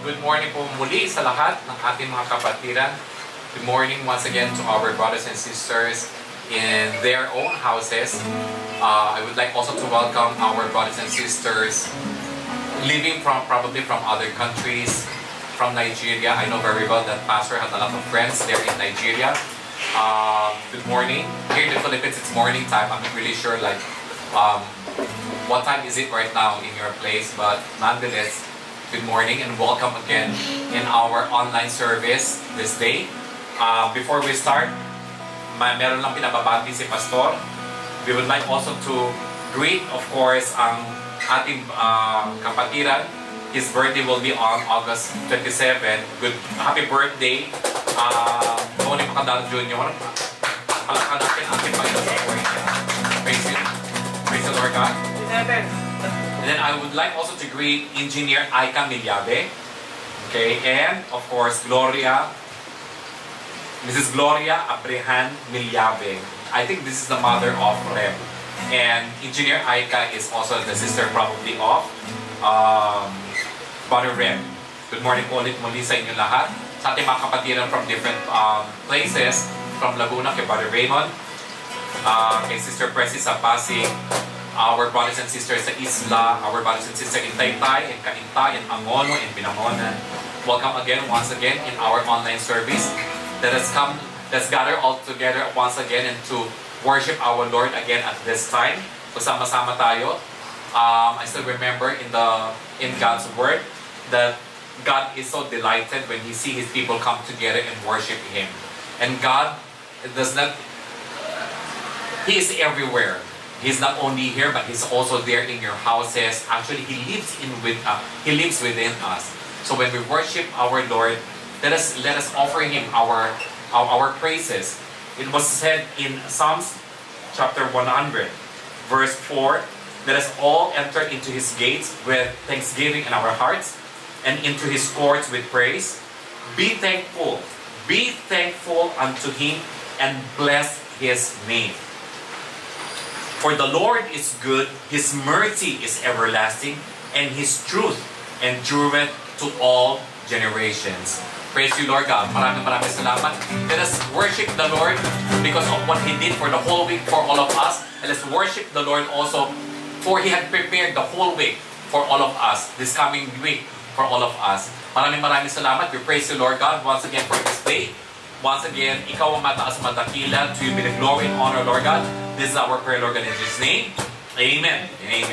good morning po muli sa lahat ng ating mga kapatiran. Good morning once again to our brothers and sisters in their own houses. I would like also to welcome our brothers and sisters living probably from other countries, from Nigeria. I know very well that Pastor has a lot of friends there in Nigeria. Good morning. Here in the Philippines, it's morning time. I'm not really sure what time is it right now in your place, but nonetheless, good morning and welcome again in our online service this day. Before we start, meron lang pinababati si Pastor. We would like also to greet, of course, ang ating kapatiran. His birthday will be on August 27. Happy birthday, Tony Macadal Jr. Palakpan natin ating Panginoon sa buhay niya. Praise the Lord God. And then I would like also to greet Engineer Aika Milyabe. Okay, and of course Mrs. Gloria Abrahan Milyabe. I think this is the mother of Rem. And Engineer Aika is also the sister probably of Brother Rem. Good morning po ulit muli sa inyo lahat. Sa ating mga kapatiran from different places, from Laguna kay Brother Raymond, kay Sister Presi sa Pasig, our brothers and sisters sa Isla, our brothers and sisters in Taytay, in Cainta, in Angono, in Binangonan. Welcome again, once again, in our online service. Let's gather all together once again and to worship our Lord again at this time. So sama-sama tayo. I still remember in God's Word that God is so delighted when He sees His people come together and worship Him. And God does not, He is everywhere. He's not only here, but He's also there in your houses. Actually, He lives within us. So when we worship our Lord, let us offer Him our praises. It was said in Psalms chapter 100, verse 4, let us all enter into His gates with thanksgiving in our hearts, and into His courts with praise. Be thankful unto Him, and bless His name. For the Lord is good, His mercy is everlasting, and His truth endureth to all generations. Praise you, Lord God. Maraming salamat. Let us worship the Lord because of what He did for the whole week for all of us. And let's worship the Lord also for He had prepared the whole week for all of us, this coming week for all of us. Maraming salamat. We praise you, Lord God, once again for this day. Once again, Ikaw ang mataas madakilan. To You be the glory and honor, Lord God. This is our prayer, Lord God, in Jesus' name. Amen and amen.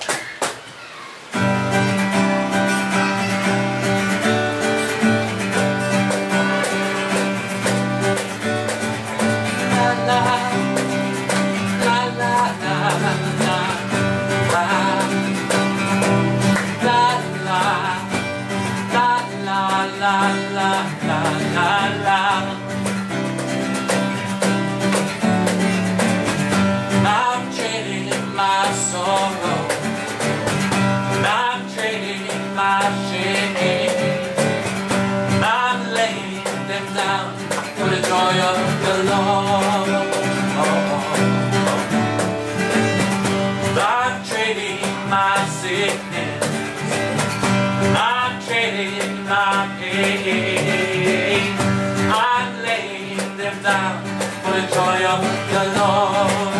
Joy of the Lord.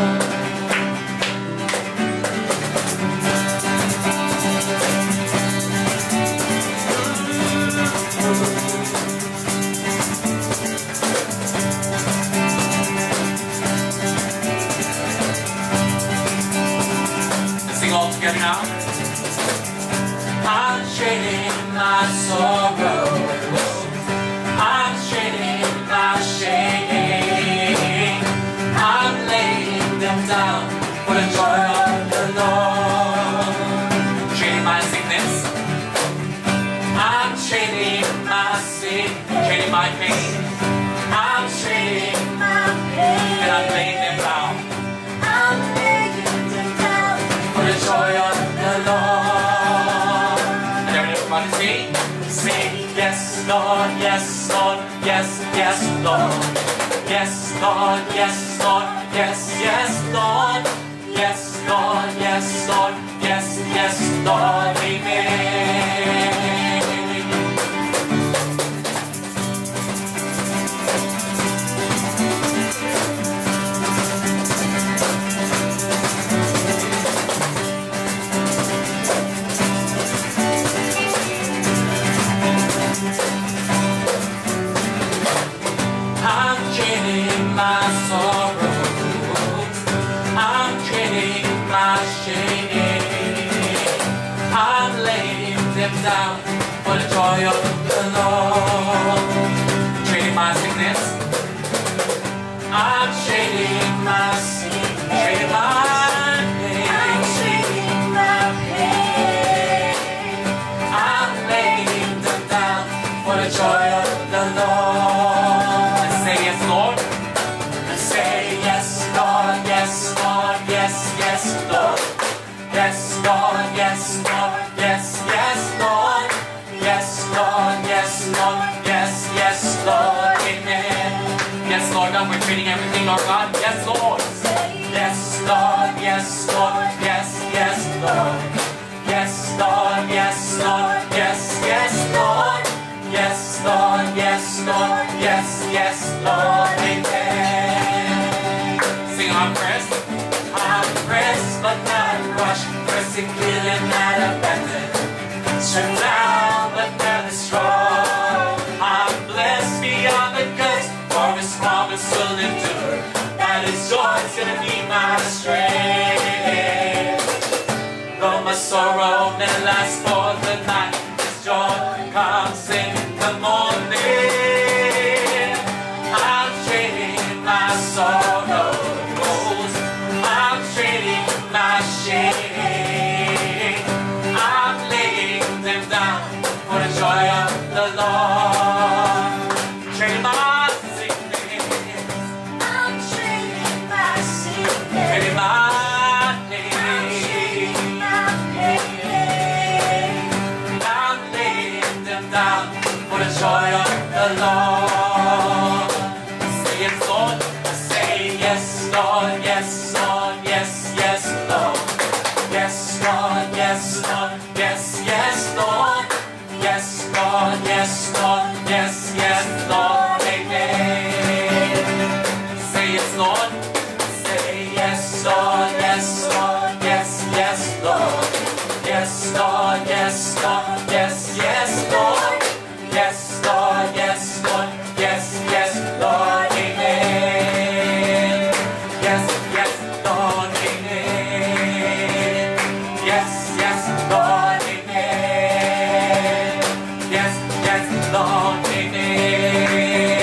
Let's sing all together now. I'm trading my sorrow. I'm trading my shame. Down for the joy of the Lord. Trading my sickness. I'm trading my sin. Trading my pain. I'm trading my pain. And I'm laying them down. I'm laying them down for the joy of the Lord. And everybody say yes, Lord, yes, Lord, yes, yes, Lord. Yes, Lord, yes, Lord, yes, yes, Lord. Yes, Lord, yes, Lord, yes, yes, Lord, amen. joy of the Lord. Trading my sickness. I'm trading my sickness. Trading my pain. I'm trading my pain. I'm laying them down for the joy of the Lord. And say yes, Lord. And say yes, Lord, yes, Lord, yes, yes, Lord. Yes, Lord, yes, Lord, yes, yes, Lord. Yes, Lord, yes, Lord, yes, yes, Lord. Amen. Yes, Lord God, we're trading everything, Lord God. Yes, Lord. Yes, Lord, yes, Lord, yes, yes, Lord. Yes, Lord, yes, Lord, yes, yes, Lord. Yes, Lord, yes, Lord, yes, yes, Lord. Amen. Sing, I'm pressed. I'm pressed but not crushed, persecuted, not abandoned, struck down but never strong. I'm blessed beyond the curse, for His promise will endure. That His joy is gonna be my strength. Though my sorrow may last for the night, His joy comes in the morning. I'm trading my sorrows, I'm trading my shame. I'm laying them down for the joy of the Lord. Trading my sickness. I'm trading my sickness. Trading my pain. My pain. I'm laying them down for the joy of the Lord. Say yes, Lord. Say yes, Lord. Yes, Lord. Yes, yes, Lord. Yes, Lord. Yes, Lord. Yes, yes, Lord. Yes, Lord. Yes, Lord. Yes, yes, Lord. Amen. Say yes, Lord. Say yes, Lord. Yes, Lord. Yes, yes, Lord. Yes, Lord. Yes, Lord. Yes, yes, Lord. Yes, Lord. Yes, Lord. Yes, yes, Lord. Amen. Yes, yes, Lord. Amen. Yes, yes, Lord. Amen. Yes, yes, Lord. Amen.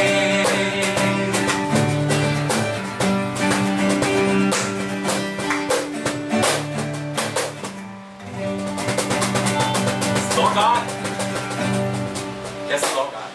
Lord God. Yes, Lord God.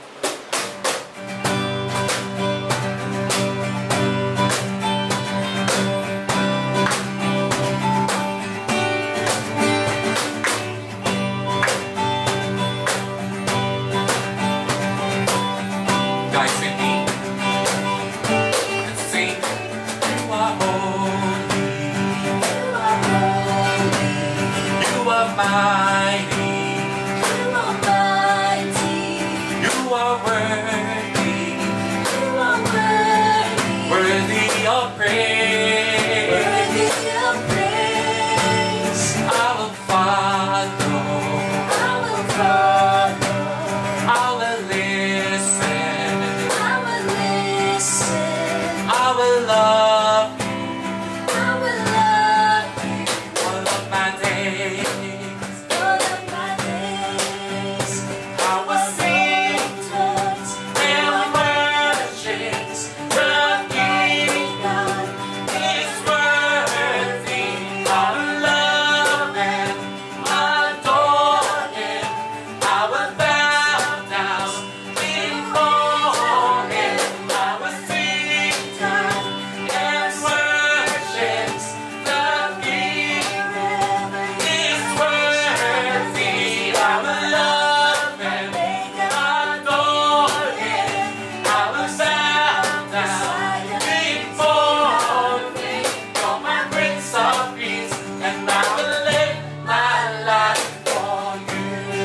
Guys, with me. Let's sing. You are holy. You are holy. You are mighty. You are mighty. You are worthy. You are worthy. Worthy of praise. Worthy of praise. I will follow. I will follow. I will listen. I will listen. I will love I will love you all of my days. all of my days. I will sing Towards and worship the King. God. He's worthy. I will love Him, adore Him. I will bow down before Him. I will sing and worship the King. He's worthy. I will love Him, adore Him. I will bow down before Him. You're my Prince of Peace, and I will live my life for You.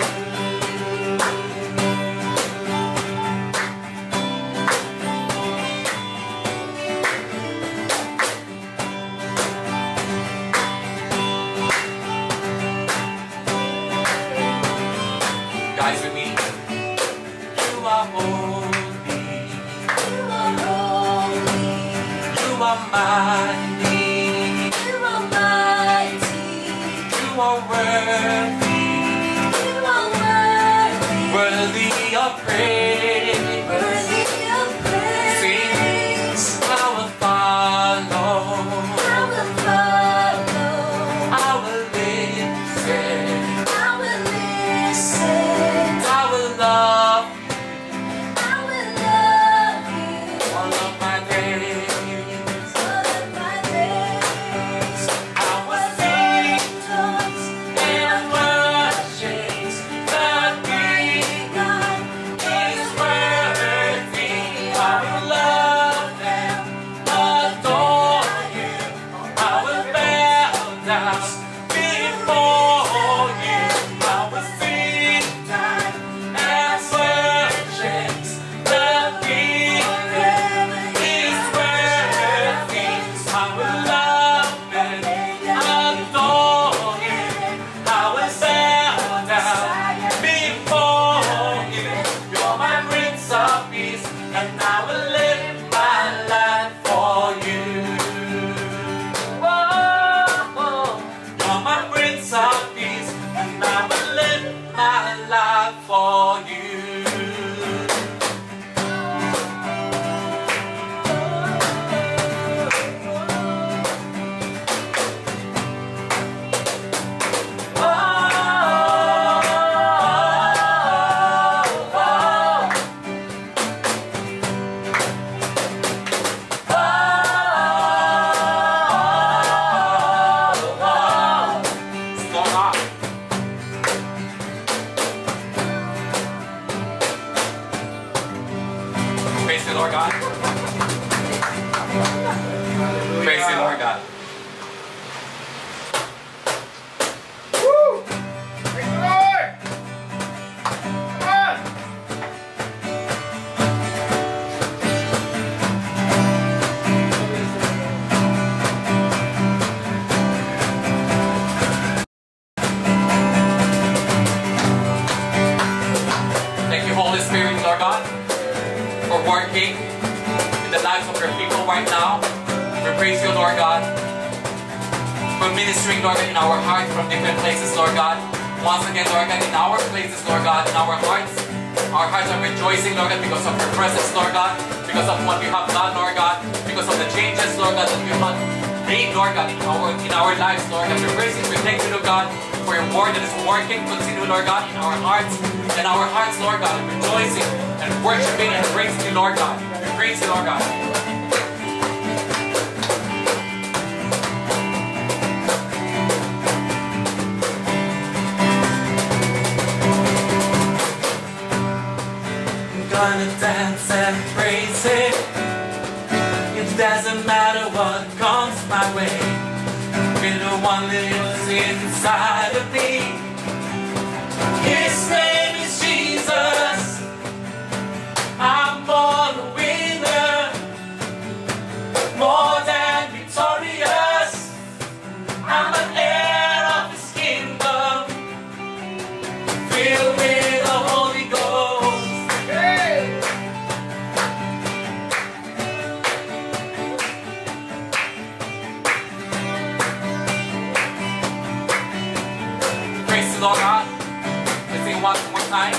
Guys, with me. You are holy. You are holy. You are mighty. You are mighty. You are worthy. You are worthy. of praise. Worthy of praise. Sing, I will follow. I will follow. I will listen. I will listen. I will love I will love you all of my days. all of my days. I will sing Toys and worship the King God is worthy. I will love Him, adore Him. I will bow down before You. I will sing and worship the King is worthy. I will love Him, adore Him. I will bow down before You. You're my Prince of Peace, and I will live my life for You. Oh, you're my Prince of Peace, and I will live my life for You. Praise the Lord God. Praise the Lord God. Thank you, Holy Spirit, Lord God, for working in the lives of your people right now. We praise you, Lord God, for ministering, Lord God, in our hearts from different places, Lord God. Once again, Lord God, in our places, Lord God, in our hearts are rejoicing, Lord God, because of your presence, Lord God, because of what you have done, Lord God, because of the changes, Lord God, that you have made, Lord God, in our lives, Lord God. We praise you, we thank you, Lord God, for your word that is working. Continue, Lord God, in our hearts, Lord God, rejoicing and worshiping and praising you, Lord God. We praise you, Lord God. I'm gonna dance and praise it. It doesn't matter what comes my way. Little one lives inside of me. His name is Jesus. I'm born a winner, more than victorious. I'm an heir of His kingdom, filled with the Holy Ghost. Praise the Lord God. Let's sing one more time.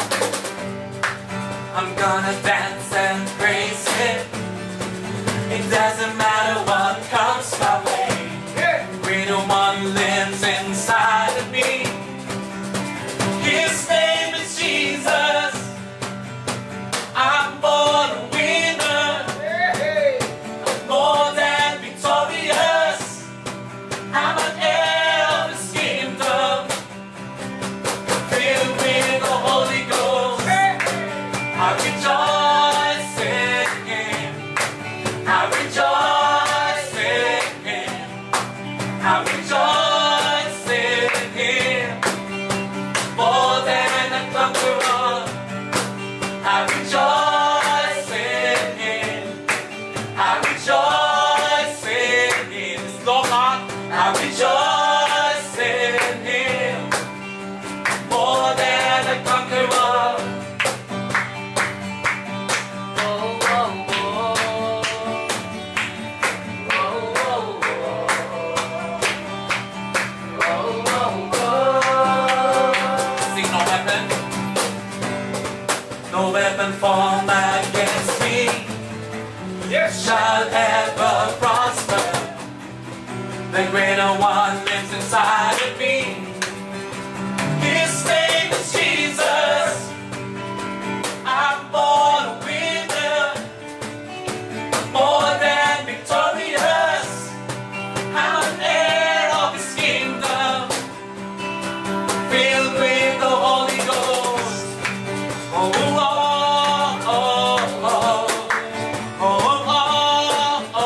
I'm gonna dance and praise Him. It doesn't matter what comes my way. Greater One lives inside of me. His name is Jesus. I'm born a winner, more than victorious. I'm an heir of His kingdom, filled with the Holy Ghost. I rejoice in Him. I rejoice in Him. weapon formed against me shall ever prosper. The greater one lives inside of me. His name is Jesus. I'm born a winner, more than victorious. I'm an heir of His kingdom, filled with the Holy Ghost. Oh, oh, oh, oh, oh, oh, oh,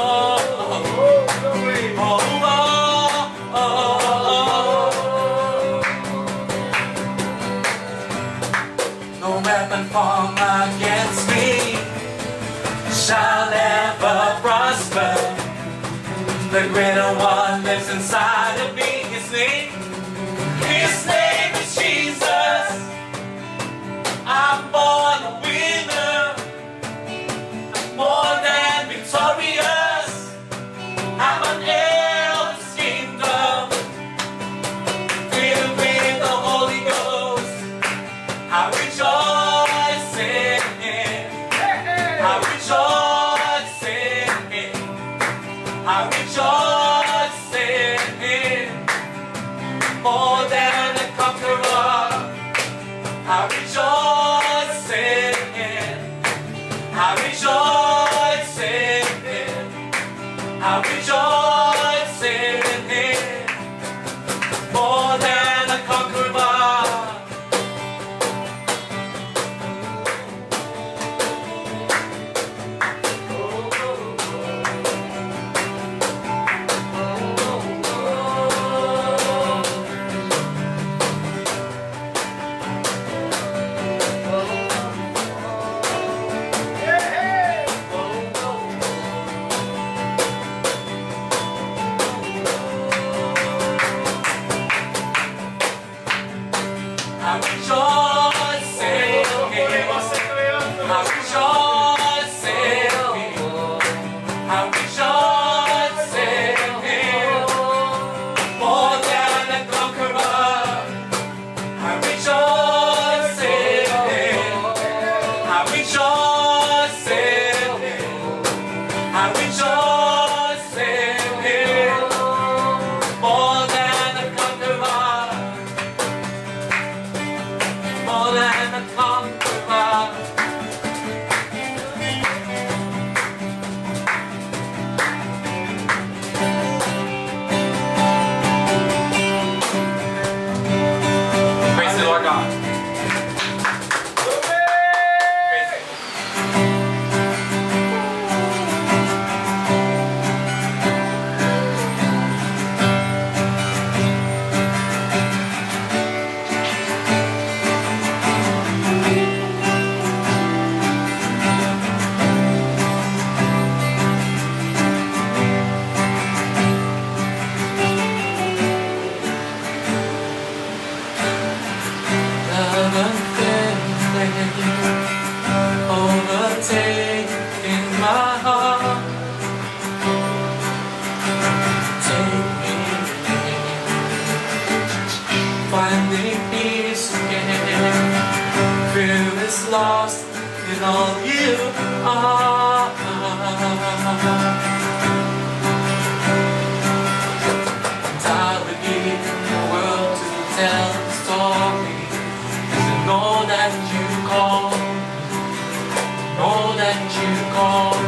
no weapon formed against me shall ever prosper. The greater one lives inside of me. His name is Jesus. I'm born a winner, more than victorious. I'm an heir of His kingdom, filled with the Holy Ghost. I rejoice in Him. I rejoice in Him. I rejoice in Him, more than a conqueror. I rejoice in Him. I rejoice in Him. I rejoice in Him, more than a conqueror. I rejoice in Him. I rejoice in Him. I rejoice in Him, more than a conqueror. I rejoice in Him. I rejoice in Him. I rejoice in Him, more than a conqueror. More than a conqueror. Praise the Lord God. Praise Him. Overtaking my heart, take me, finding peace again. Fear is lost in all You are. And I would give the world to tell the story, to know that You call. Know that You call.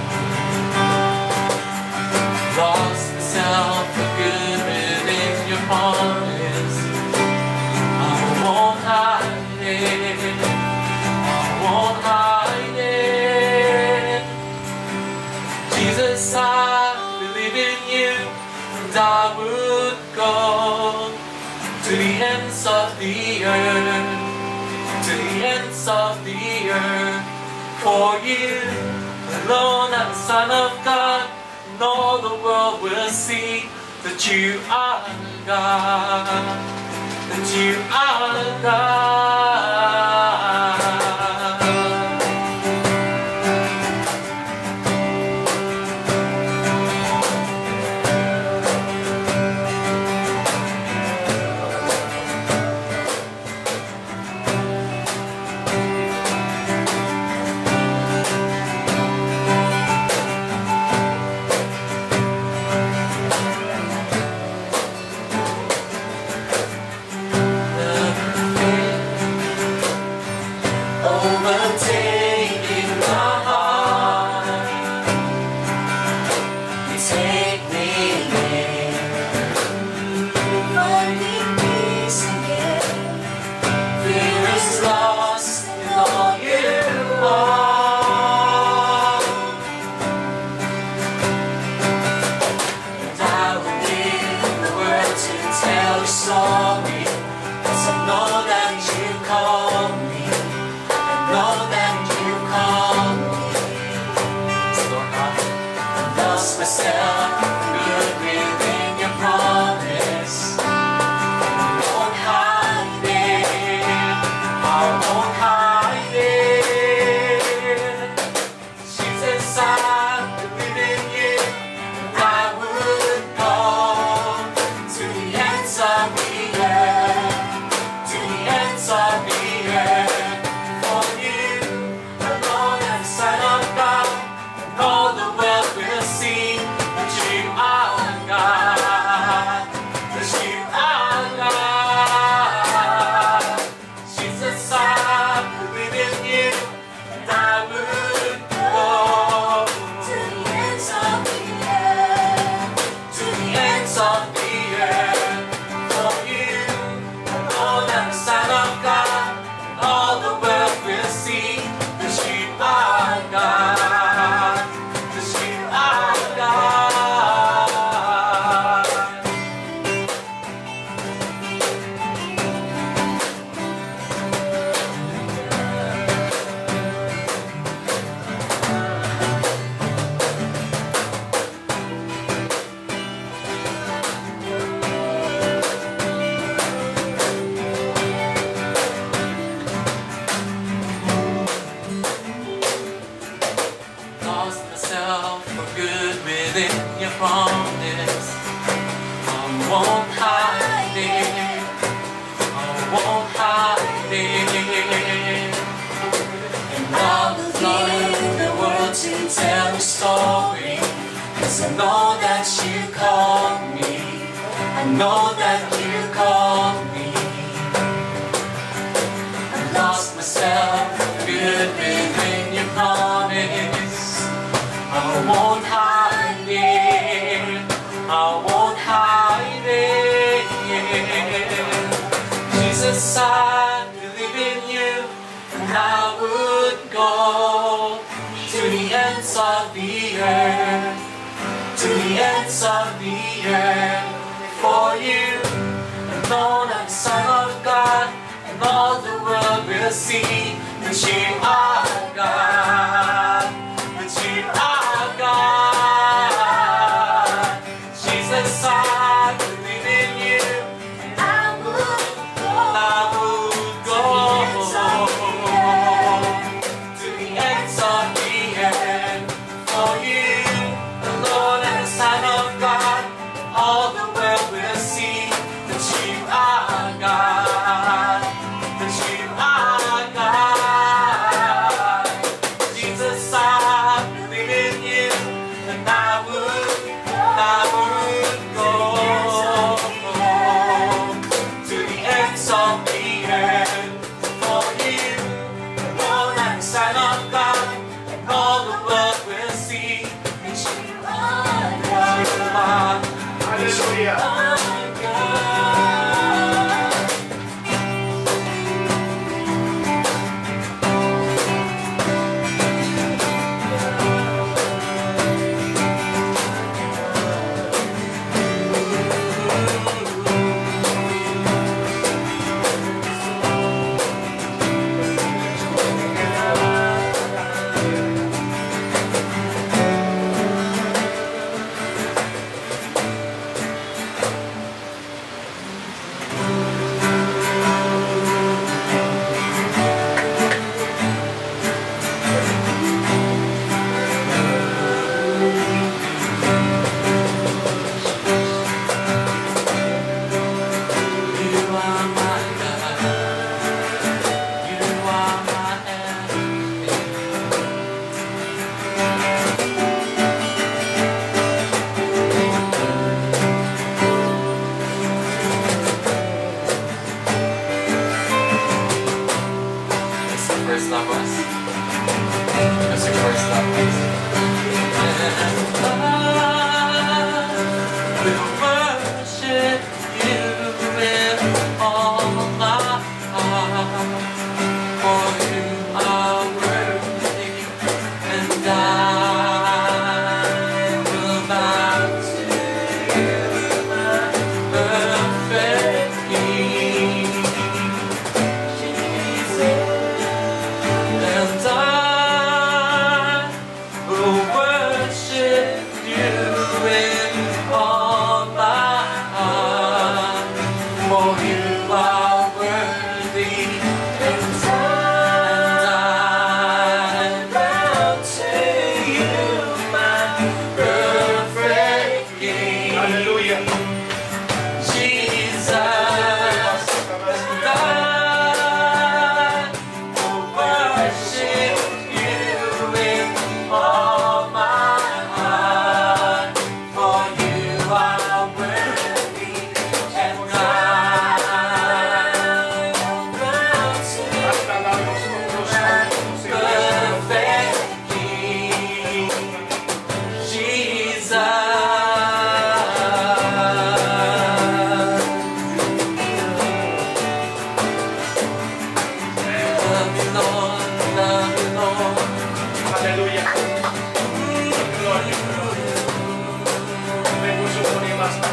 Lost myself for good within Your promise. I won't hide it. I won't hide it. Jesus, I believe in You, and I would go to the ends of the earth, to the ends of the earth. For You alone are the Son of God, and all the world will see that You are God, that You are God. know that you call me. I know that you call me. Lord God, I lost myself, good within your promise. I won't hide it. I won't hide it. Jesus, I believe in you. I would go to the ends of the earth, to the ends of the earth. For you alone am the Son of God, and all the world will see that you are God, that you are God. Jesus, I believe in you, and I would go To the ends of the earth. to the ends of the earth. For you alone am the Son of God, and all the world will see that you are God, that you are God. Lost myself for good within your promise. I won't hide it. I won't hide it. And I'll give the world to tell the story. 'Cause I know that you called me. I know that you called me. I lost myself for good within your promise. I won't hide it. I won't hide it. Jesus, I believe in you, and I would go to the ends of the earth, to the ends of the earth. For you alone I'm the Son of God, and all the world will see that you are God, that you are God. Jesus, I believe in you, and I would go I would go to the ends of the earth. For you alone am the Son of God, all the world will see that you are God, that you are God. Jesus, I believe in you, and I would go to the ends of the earth. For you alone am the Son of God, and all the world will see that you are God. Hallelujah. for you are worthy, and I bow to you, my perfect King. Hallelujah. Jesus, I will worship you with all my heart, for you are worthy, and I will bow to perfect King, Jesus. Hallelujah. Lord, may puso ko ni Master.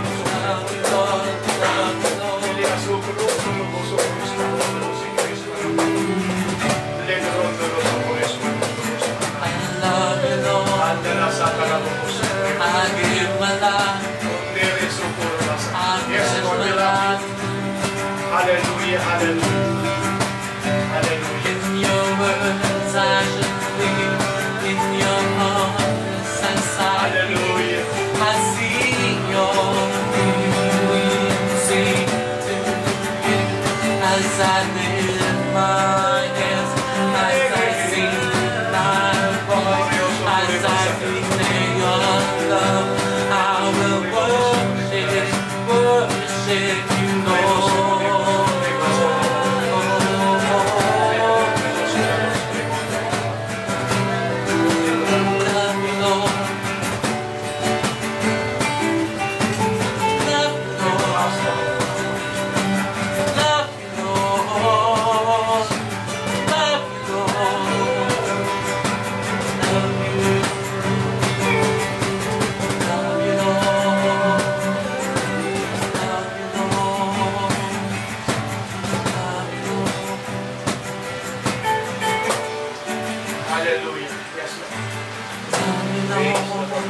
Hindi na sukuro, sumubuso ko sa si Kristo. Legro, doroso ko Yesu. Andala sa kalabuso. Kundere sukuro nasa. Yes, Lord, we love you. Hallelujah, hallelujah. Hallelujah. In your words I should live, in your arms I sigh. Hallelujah. I see your beauty to you as I lift my hands, as I sing my voice, as I declare your love. I will worship you, Lord. Hallelujah. Yes, Lord. Praise the Lord.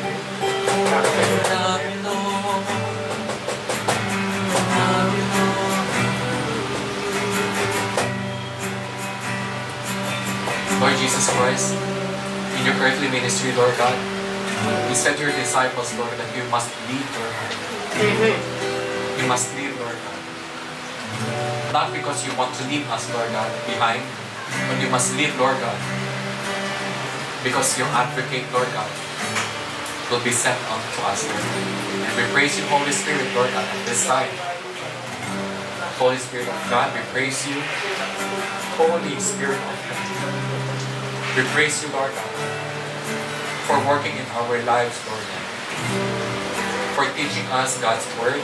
Lord Jesus Christ, in your earthly ministry, Lord God, you said to your disciples, Lord, that you must lead, Lord God. You must lead, Lord God. Not because you want to leave us, Lord God, behind, but you must lead, Lord God, because your advocate, Lord God, will be sent unto us, Lord. And we praise you, Holy Spirit, Lord God, at this time. Holy Spirit of God, we praise you. Holy Spirit of God, we praise you, Lord God, for working in our lives, Lord God, for teaching us God's word.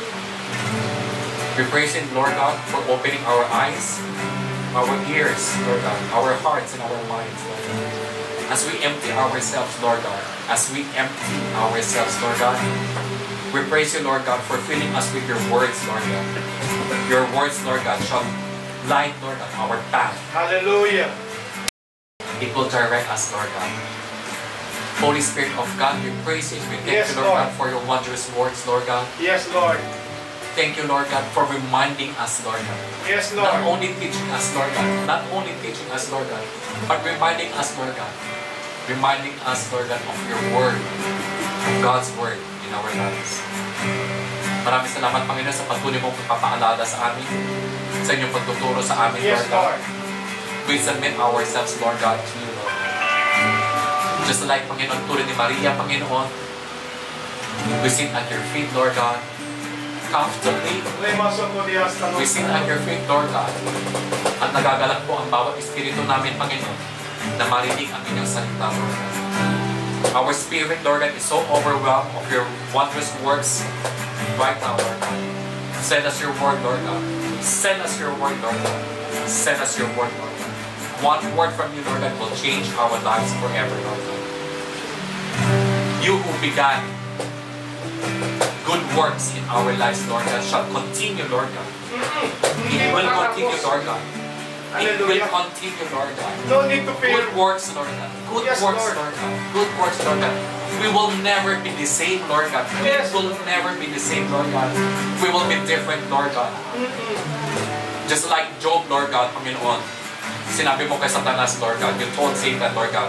We praise you, Lord God, for opening our eyes, our ears, Lord God, our hearts and our minds, Lord God. As we empty ourselves, Lord God, as we empty ourselves, Lord God, we praise you, Lord God, for filling us with your words, Lord God. Your words, Lord God, shall light, Lord God, our path. Hallelujah. It will direct us, Lord God. Holy Spirit of God, we praise you. We thank Yes, you, Lord Lord. God, for your wondrous words, Lord God. Yes, Lord. Thank you, Lord God, for reminding us, Lord God. Yes, Not Lord. only teaching us, Lord God, not only teaching us, Lord God, but reminding us, Lord God, reminding us, Lord God, of your word, of God's word in our lives. Maraming salamat, Panginoon, sa patuloy mong pagpapaalala sa amin, sa inyong pagtuturo sa amin, Yes, Lord God. Lord. We submit ourselves, Lord God, to you, Lord. Just like, Panginoon, tulad ni Maria, Panginoon, we sit at your feet, Lord God, comfortably. We sit at your feet, Lord God. At nagagalak po ang bawat espiritu namin, Panginoon, na marinig ang inyong salita, Lord God. Our spirit, Lord God, is so overwhelmed of your wondrous works right now, Lord God. Send us your word, Lord God. Send us your word, Lord God. Send us your word, Lord God. One word from you, Lord God, will change our lives forever, Lord God. You who began good works in our lives, Lord God, shall continue, Lord God. It will continue, Lord God, It will Hallelujah. continue, Lord God. No need to fear. Good works, Lord God. Good Yes, works, Lord. Lord God. Good works, Lord God. We will never be the same, Lord God. Yes. We will never be the same, Lord God. We will be different, Lord God. Just like Job, Lord God, Panginoon. Sinabi mo kay Satanas, Lord God. You told Satan, Lord God,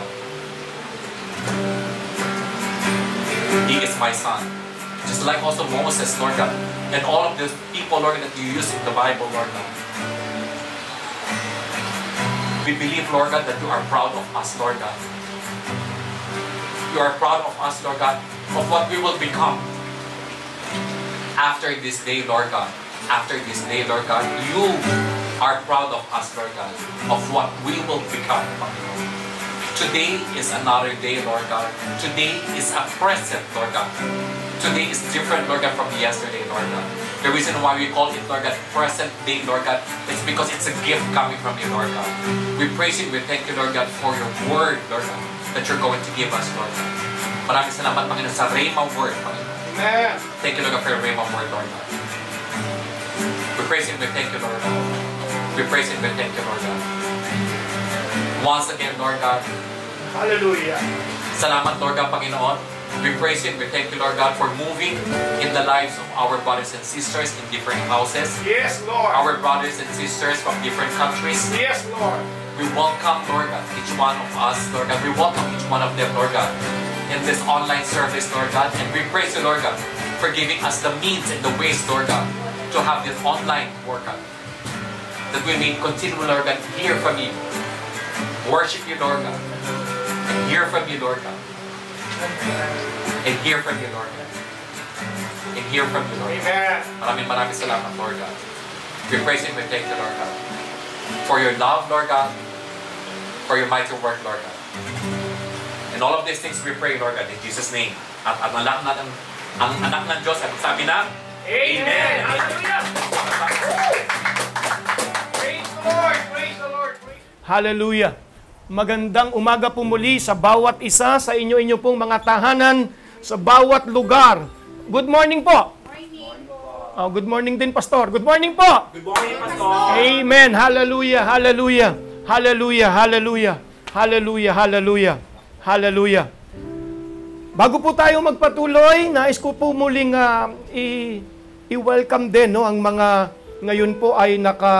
he is my son. Just like also Moses, Lord God. And all of these people, Lord, that you use in the Bible, Lord God. We believe, Lord God, that you are proud of us, Lord God. You are proud of us, Lord God, of what we will become after this day, Lord God. After this day, Lord God, you are proud of us, Lord God, of what we will become, Panginoon. Today is another day, Lord God. Today is a present, Lord God. Today is different, Lord God, from yesterday, Lord God. The reason why we call it, Lord God, present day, Lord God, is because it's a gift coming from you, Lord God. We praise you, we thank you, Lord God, for your word, Lord God, that you're going to give us, Lord God. Maraming salamat, Panginoon, sa Rhema word, Panginoon. Amen. Thank you, Lord God, for your Rhema word, Lord God. We praise you, we thank you, Lord God. We praise you, we thank you, Lord God. Once again, Lord God, Hallelujah. salamat, Lord God, Panginoon. We praise you and we thank you, Lord God, for moving in the lives of our brothers and sisters in different houses. Yes, Lord. Our brothers and sisters from different countries. Yes, Lord. We welcome, Lord God, each one of us, Lord God. We welcome each one of them, Lord God, in this online service, Lord God. And we praise you, Lord God, for giving us the means and the ways, Lord God, to have this online workout. That we may continue, Lord God, hear from you. Worship you, Lord God. And hear from you, Lord God. And hear from you, Lord God. And hear from you, Lord God. Amen. Maraming salamat, Lord God. We praise you and we thank you, Lord God, for your love, Lord God, for your mighty work, Lord God. And all of these things we pray, Lord God, in Jesus' name. At ang anak ng Diyos at sabi na, Amen. Hallelujah. Praise the Lord. Praise the Lord. Hallelujah. Magandang umaga po muli sa bawat isa sa inyo pong mga tahanan, sa bawat lugar. Good morning po. Oh, good morning din, Pastor. Good morning po. Good morning, Pastor. Amen. Hallelujah. Hallelujah. Hallelujah. Hallelujah. Hallelujah. Hallelujah. Hallelujah. Bago po tayo magpatuloy, nais ko po muling i-welcome din ang mga ngayon po ay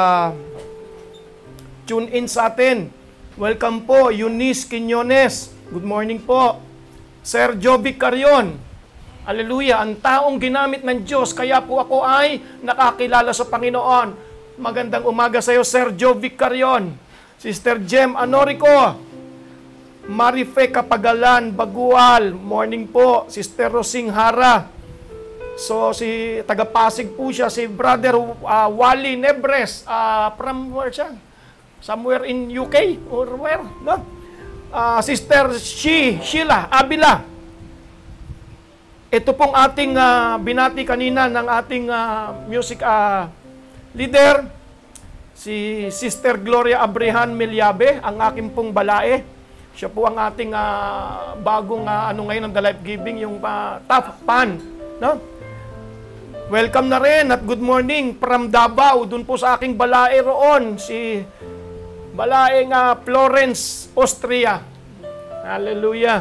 naka-tune in sa atin. Welcome po, Eunice Quiñones. Good morning po. Sir Joby Carion. Hallelujah. Ang taong ginamit ng Diyos, kaya po ako ay nakakilala sa Panginoon. Magandang umaga sa iyo, Sir Joby Carion. Sister Jem Anorico. Marife Kapagalan, Bagual. Morning po. Sister Rosing Hara. So, si taga-Pasig po siya. Si Brother Wally Nebres. From where siya? Somewhere in UK or where? No? Sister Sheila Abila. Ito pong ating binati kanina ng ating music leader, si Sister Gloria Abrihan Milyabe, ang aking pong balae. Siya po ang ating bagong ngayon ng The Life Giving, yung top pan. No? Welcome na rin at good morning from Davao. Doon po sa aking balae roon, si Balaeng Florence, Austria. Hallelujah.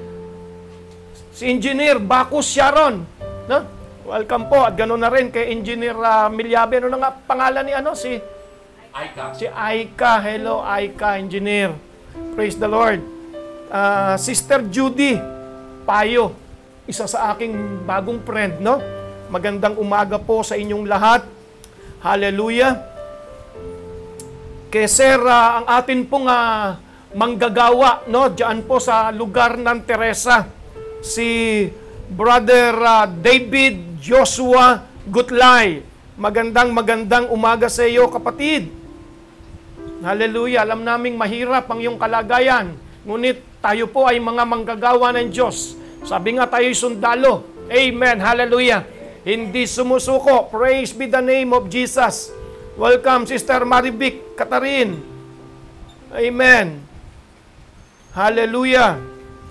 Si Engineer Bacus Sharon. No? Welcome po. At ganoon na rin kay Engineer Milyabe. Ano na nga pangalan ni Si Aika. Si Aika. Hello, Aika, Engineer. Praise the Lord. Sister Judy Payo. Isa sa aking bagong friend. No? Magandang umaga po sa inyong lahat. Hallelujah. Kay Sir, ang atin pong manggagawa, no, diyan po sa lugar ng Teresa, si Brother David Joshua Gutlay. Magandang umaga sa iyo, kapatid. Hallelujah. Alam naming mahirap ang iyong kalagayan, ngunit tayo po ay mga manggagawa ng Diyos. Sabi nga tayo'y sundalo. Amen. Hallelujah. Hindi sumusuko. Praise be the name of Jesus. Welcome, Sister Marivic Katarin. Amen. Hallelujah.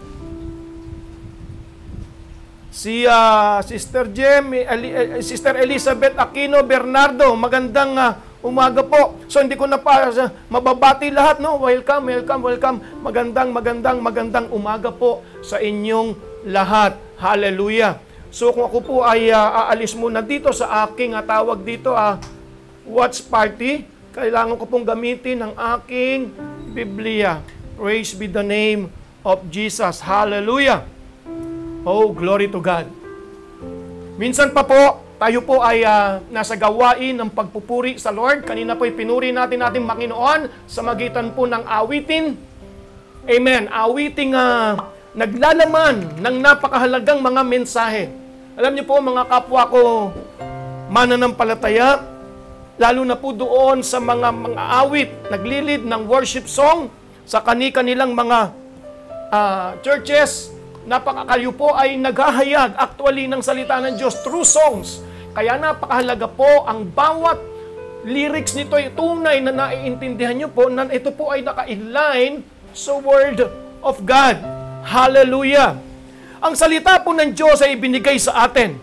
Si Sister Jem, Sister Elizabeth Aquino Bernardo, magandang umaga po. So hindi ko na pa mababati lahat, no? Welcome. Magandang umaga po sa inyong lahat. Hallelujah. So kung ako po ay aalis muna dito sa aking tawag dito, watch party, kailangan ko pong gamitin ang aking Biblia. Praise be the name of Jesus. Hallelujah. Oh, glory to God. Minsan pa po, tayo po ay nasa gawain ng pagpupuri sa Lord. Kanina po pinuri natin ating Panginoon sa magitan po ng awitin. Amen. Awiting naglalaman ng napakahalagang mga mensahe. Alam niyo po mga kapwa ko, mananampalataya, lalo na po doon sa mga awit, naglilid ng worship song sa kanilang mga churches, napakakayo po ay naghahayag actually ng salita ng Diyos through songs. Kaya napakahalaga po ang bawat lyrics nito ay tunay na naiintindihan nyo po na ito po ay naka-inline sa Word of God. Hallelujah! Ang salita po ng Diyos ay ibinigay sa atin.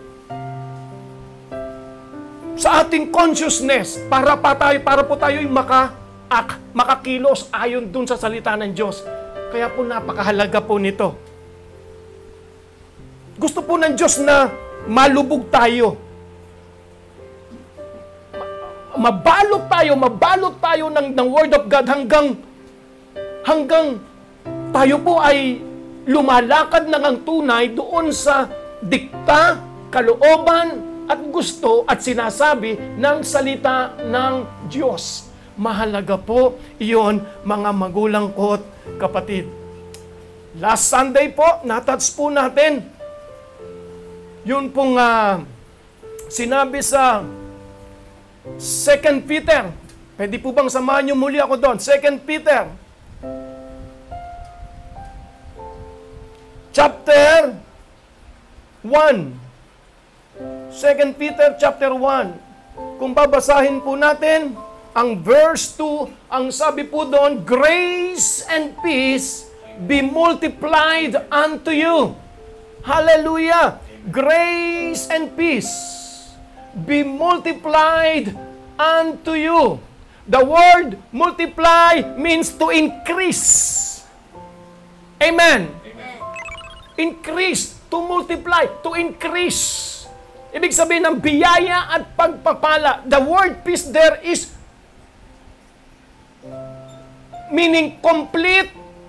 Sa ating consciousness, para po tayo ay makakilos ayon dun sa salita ng Diyos. Kaya po napakahalaga po nito. Gusto po ng Diyos na malubog tayo. Mabalot tayo ng Word of God hanggang tayo po ay lumalakad ng ang tunay doon sa dikta, kalooban, at gusto at sinasabi ng salita ng Diyos. Mahalaga po iyon, mga magulang ko at kapatid. Last Sunday po, natouch po natin yun pong sinabi sa 2 Peter. Pwede po bang samahan niyo muli ako doon? 2 Peter. Chapter 1. 2 Peter chapter 1. Kung babasahin po natin, ang verse 2, ang sabi po doon, grace and peace be multiplied unto you. Hallelujah! Grace and peace be multiplied unto you. The word multiply means to increase. Amen. Increase, to multiply, to increase. Ibig sabihin ng biyaya at pagpapala. The word peace there is meaning complete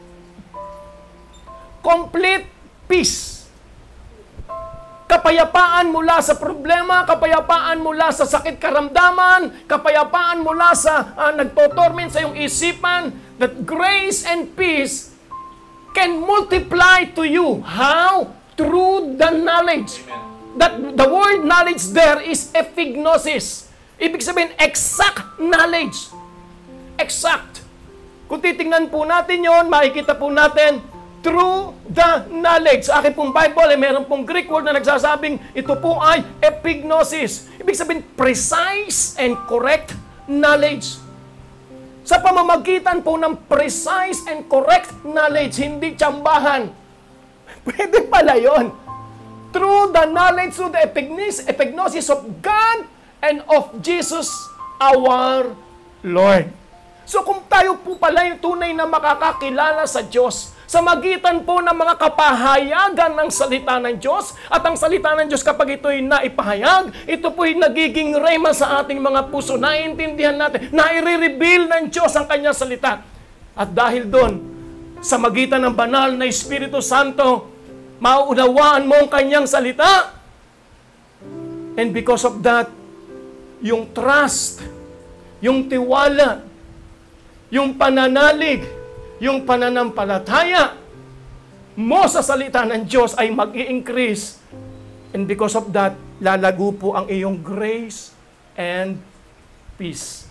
peace. Kapayapaan mula sa problema, kapayapaan mula sa sakit karamdaman, kapayapaan mula sa nagtotorment sa iyong isipan, that grace and peace can multiply to you. How? Through the knowledge. That the word knowledge there is epignosis. Ibig sabihin, exact knowledge. Exact. Kung titingnan po natin yon, makikita po natin, through the knowledge. Sa akin pong Bible, meron pong Greek word na nagsasabing, ito po ay epignosis. Ibig sabihin, precise and correct knowledge. Sa pamamagitan po ng precise and correct knowledge, hindi tsambahan. Pwede pala yun. Through the knowledge, through the epignosis of God and of Jesus our Lord. So kung tayo po pala yung tunay na makakakilala sa Diyos, sa magitan po ng mga kapahayagan ng salita ng Diyos, at ang salita ng Diyos kapag ito'y naipahayag, ito po'y nagiging rema sa ating mga puso. Naiintindihan natin, nai-reveal ng Diyos ang kanyang salita. At dahil doon, sa magitan ng banal na Espiritu Santo, mauunawaan mo ang kanyang salita. And because of that, yung trust, yung tiwala, yung pananalig, yung pananampalataya mo sa salita ng Diyos ay mag-i-increase. And because of that, lalago po ang iyong grace and peace.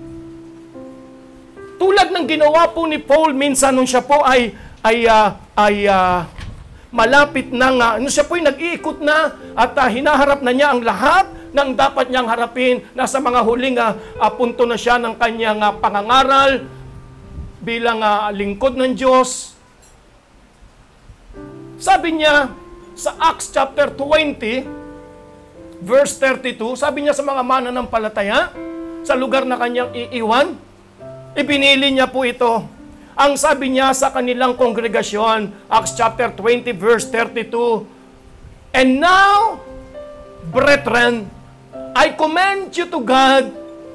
Tulad ng ginawa po ni Paul minsan nung siya po ay malapit na nung siya po ay nag-iikot na at hinaharap na niya ang lahat ng dapat niyang harapin. Nasa mga huling punto na siya ng kanyang pangangaral bilang lingkod ng Diyos. Sabi niya sa Acts chapter 20, verse 32, sabi niya sa mga mananampalataya, sa lugar na kanyang iiwan? Ipinili niya po ito. Ang sabi niya sa kanilang kongregasyon, Acts chapter 20 verse 32, "And now, brethren, I commend you to God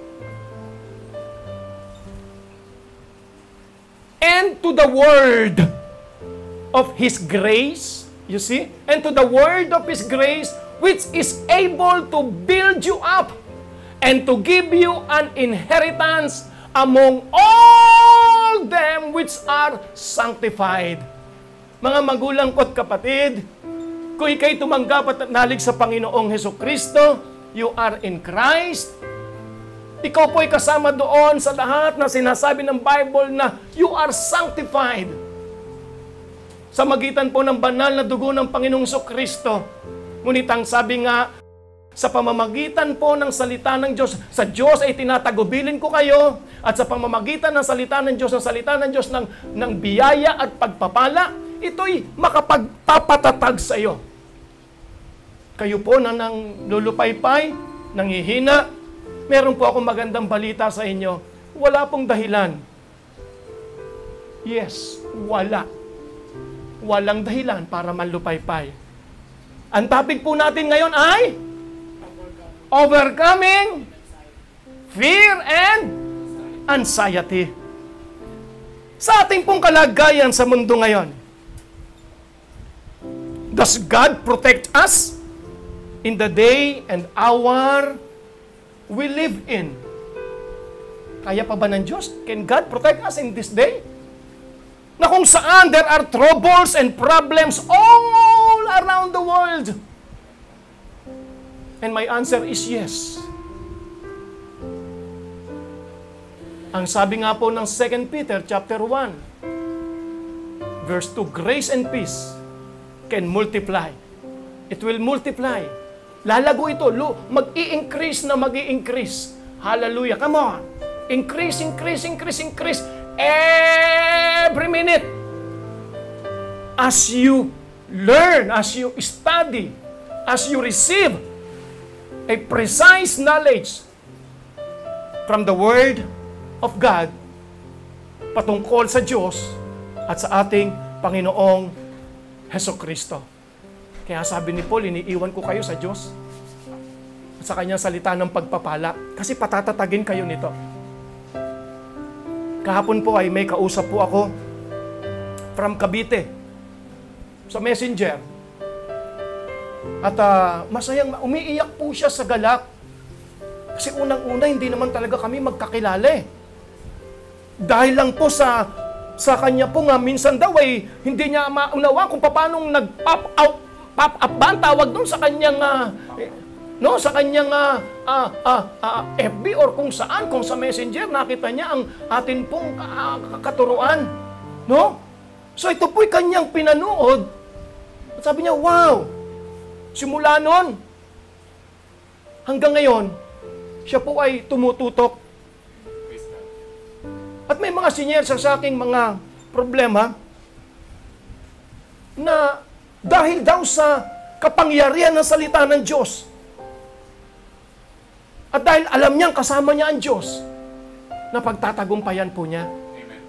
and to the word of His grace," you see, "and to the word of His grace, which is able to build you up and to give you an inheritance among all them which are sanctified." Mga magulang ko at kapatid, kung ikay tumanggap at nalig sa Panginoong Hesukristo, you are in Christ. Ikaw po'y kasama doon sa lahat na sinasabi ng Bible na you are sanctified. Sa magitan po ng banal na dugo ng Panginoong Hesukristo. Ngunit ang sabi nga, sa pamamagitan po ng salita ng Diyos, sa Diyos ay tinatagubilin ko kayo, at sa pamamagitan ng salita ng Diyos, ng biyaya at pagpapala, ito'y makapagpapatatag sa iyo. Kayo po na nang lulupaypay, nanghihina, meron po akong magandang balita sa inyo. Wala pong dahilan. Yes, wala. Walang dahilan para manlupaypay. Ang topic po natin ngayon ay overcoming fear and anxiety. Sa ating pong kalagayan sa mundo ngayon, does God protect us in the day and hour we live in? Kaya pa ba ng Diyos? Can God protect us in this day? Na kung saan there are troubles and problems all around the world. And my answer is yes. Ang sabi nga po ng 2 Peter chapter 1, verse 2, grace and peace can multiply. It will multiply. Lalago ito. Mag-i-increase na mag-i-increase. Hallelujah. Come on. Increase, increase, increase, increase. Every minute. As you learn, as you study, as you receive a precise knowledge from the Word of God patungkol sa Diyos at sa ating Panginoong Hesukristo. Kaya sabi ni Paul, iniiwan ko kayo sa Diyos at sa kanyang salita ng pagpapala kasi patatatagin kayo nito. Kahapon po ay may kausap po ako from Cavite sa Messenger. At masayang umiiyak po siya sa galak. Kasi unang-una, hindi naman talaga kami magkakilala eh. Dahil lang po sa kanya po nga, minsan daw ay hindi niya maunawa kung paano nag-pop up ba ang tawag doon sa kanyang sa kanyang FB or kung saan, kung sa Messenger, nakita niya ang atin pong katuruan. No? So ito po'y kanyang pinanood. At sabi niya, wow! Simula noon, hanggang ngayon, siya po ay tumututok. At may mga sinyersa sa aking mga problema na dahil daw sa kapangyarihan ng salita ng Diyos at dahil alam niyang kasama niya ang Diyos, na pagtatagumpayan po niya. Amen.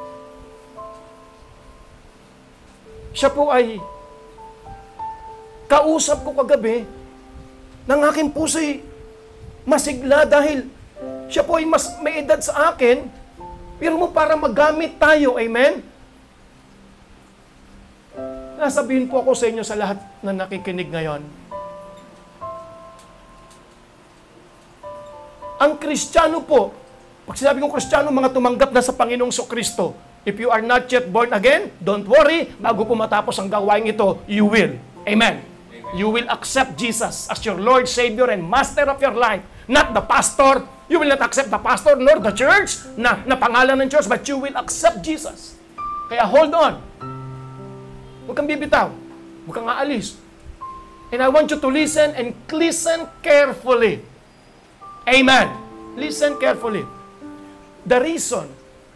Siya po ay kausap ko kagabi ng aking puso'y masigla dahil siya po ay mas may edad sa akin, pero mo para magamit tayo, amen? Nasabihin po ako sa inyo sa lahat na nakikinig ngayon. Ang Kristiyano po, pag sinabi kong Kristiyano, mga tumanggap na sa Panginoong Kristo. If you are not yet born again, don't worry, bago po matapos ang gawain ito, you will. Amen. You will accept Jesus as your Lord, Savior, and Master of your life. Not the pastor. You will not accept the pastor nor the church na pangalan ng church, but you will accept Jesus. Kaya hold on. Huwag kang bibitaw. Huwag kang aalis. And I want you to listen and listen carefully. Amen. Listen carefully. The reason,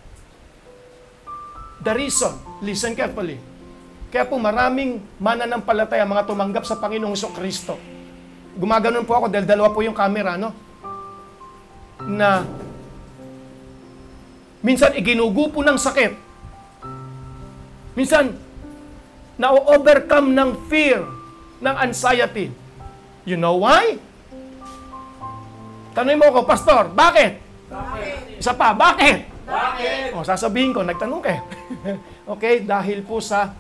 listen carefully. Kaya po maraming mananampalataya, mga tumanggap sa Panginoong Kristo. Gumaganon po ako dahil dalawa po yung camera, no? na minsan iginugupo ng sakit. Minsan, na-overcome ng fear, ng anxiety. You know why? Tanungin mo ako, Pastor, bakit? Isa pa, bakit? O, sasabihin ko, nagtanong ka. Okay, dahil po sa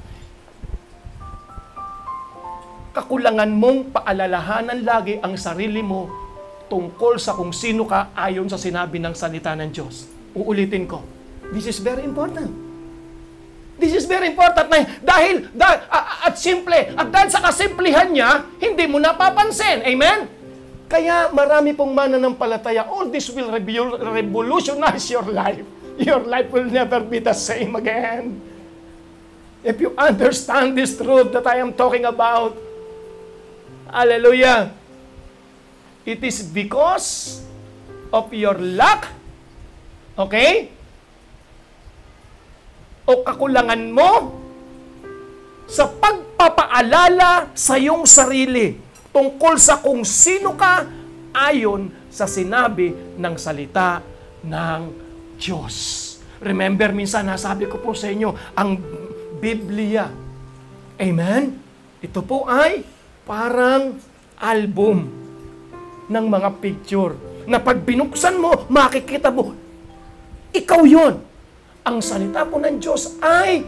kakulangan mong paalalahanan lagi ang sarili mo tungkol sa kung sino ka ayon sa sinabi ng salita ng Diyos. Uulitin ko. This is very important. This is very important na dahil dahil sa kasimplihan niya, hindi mo napapansin. Amen? Kaya marami pong mananampalataya, all this will revolutionize your life. Your life will never be the same again. If you understand this truth that I am talking about, hallelujah, it is because of your lack, okay? O kakulangan mo sa pagpapaalala sa iyong sarili tungkol sa kung sino ka ayon sa sinabi ng salita ng Diyos. Remember, minsan nasabi ko po sa inyo, ang Biblia, amen? Ito po ay parang album ng mga picture na pag binuksan mo, makikita mo, ikaw yon. Ang salita po ng Diyos ay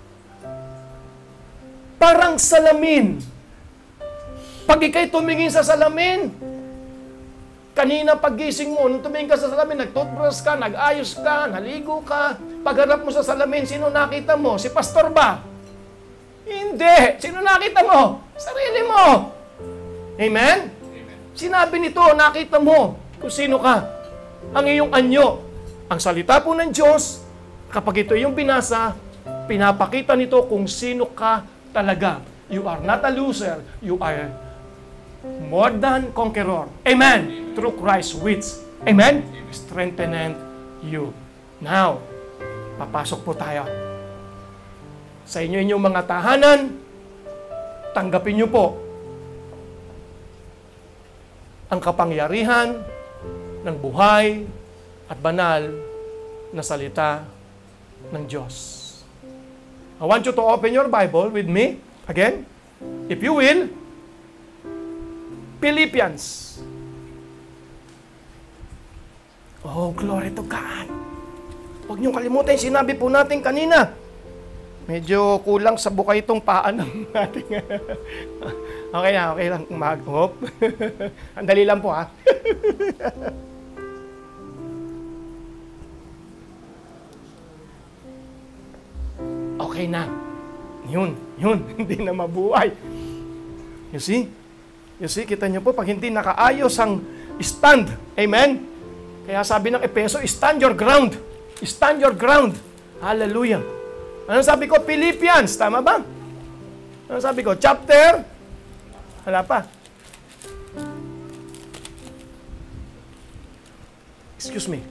parang salamin. Pag ikay tumingin sa salamin, kanina pagising mo, nung tumingin ka sa salamin, nag-toothbrush ka, nag-ayos ka, naligo ka, pagharap mo sa salamin, sino nakita mo? Si pastor ba? Hindi. Sino nakita mo? Sarili mo. Amen? Sinabi nito, nakita mo kung sino ka. Ang iyong anyo. Ang salita po ng Diyos, kapag ito yung binasa, pinapakita nito kung sino ka talaga. You are not a loser. You are more than conqueror. Amen. Through Christ which, amen, strengthened you. Now, papasok po tayo. Sa inyong mga tahanan, tanggapin niyo po ang kapangyarihan ng buhay at banal na salita ng Diyos. I want you to open your Bible with me again. If you will, Philippians. Oh, glory to God. Huwag niyong kalimutan, sinabi po natin kanina. Medyo kulang sa buka itong paan ng natin. Okay lang. Mag-hop. Andali lang po, ha? Okay na. Yun. Hindi na mabuhay. You see, kita niyo po, pag hindi nakaayos ang stand, amen? Kaya sabi ng Epeso, stand your ground. Stand your ground. Hallelujah. Ano sabi ko? Philippians. Tama ba? Ano sabi ko? Chapter? Wala pa. Excuse me.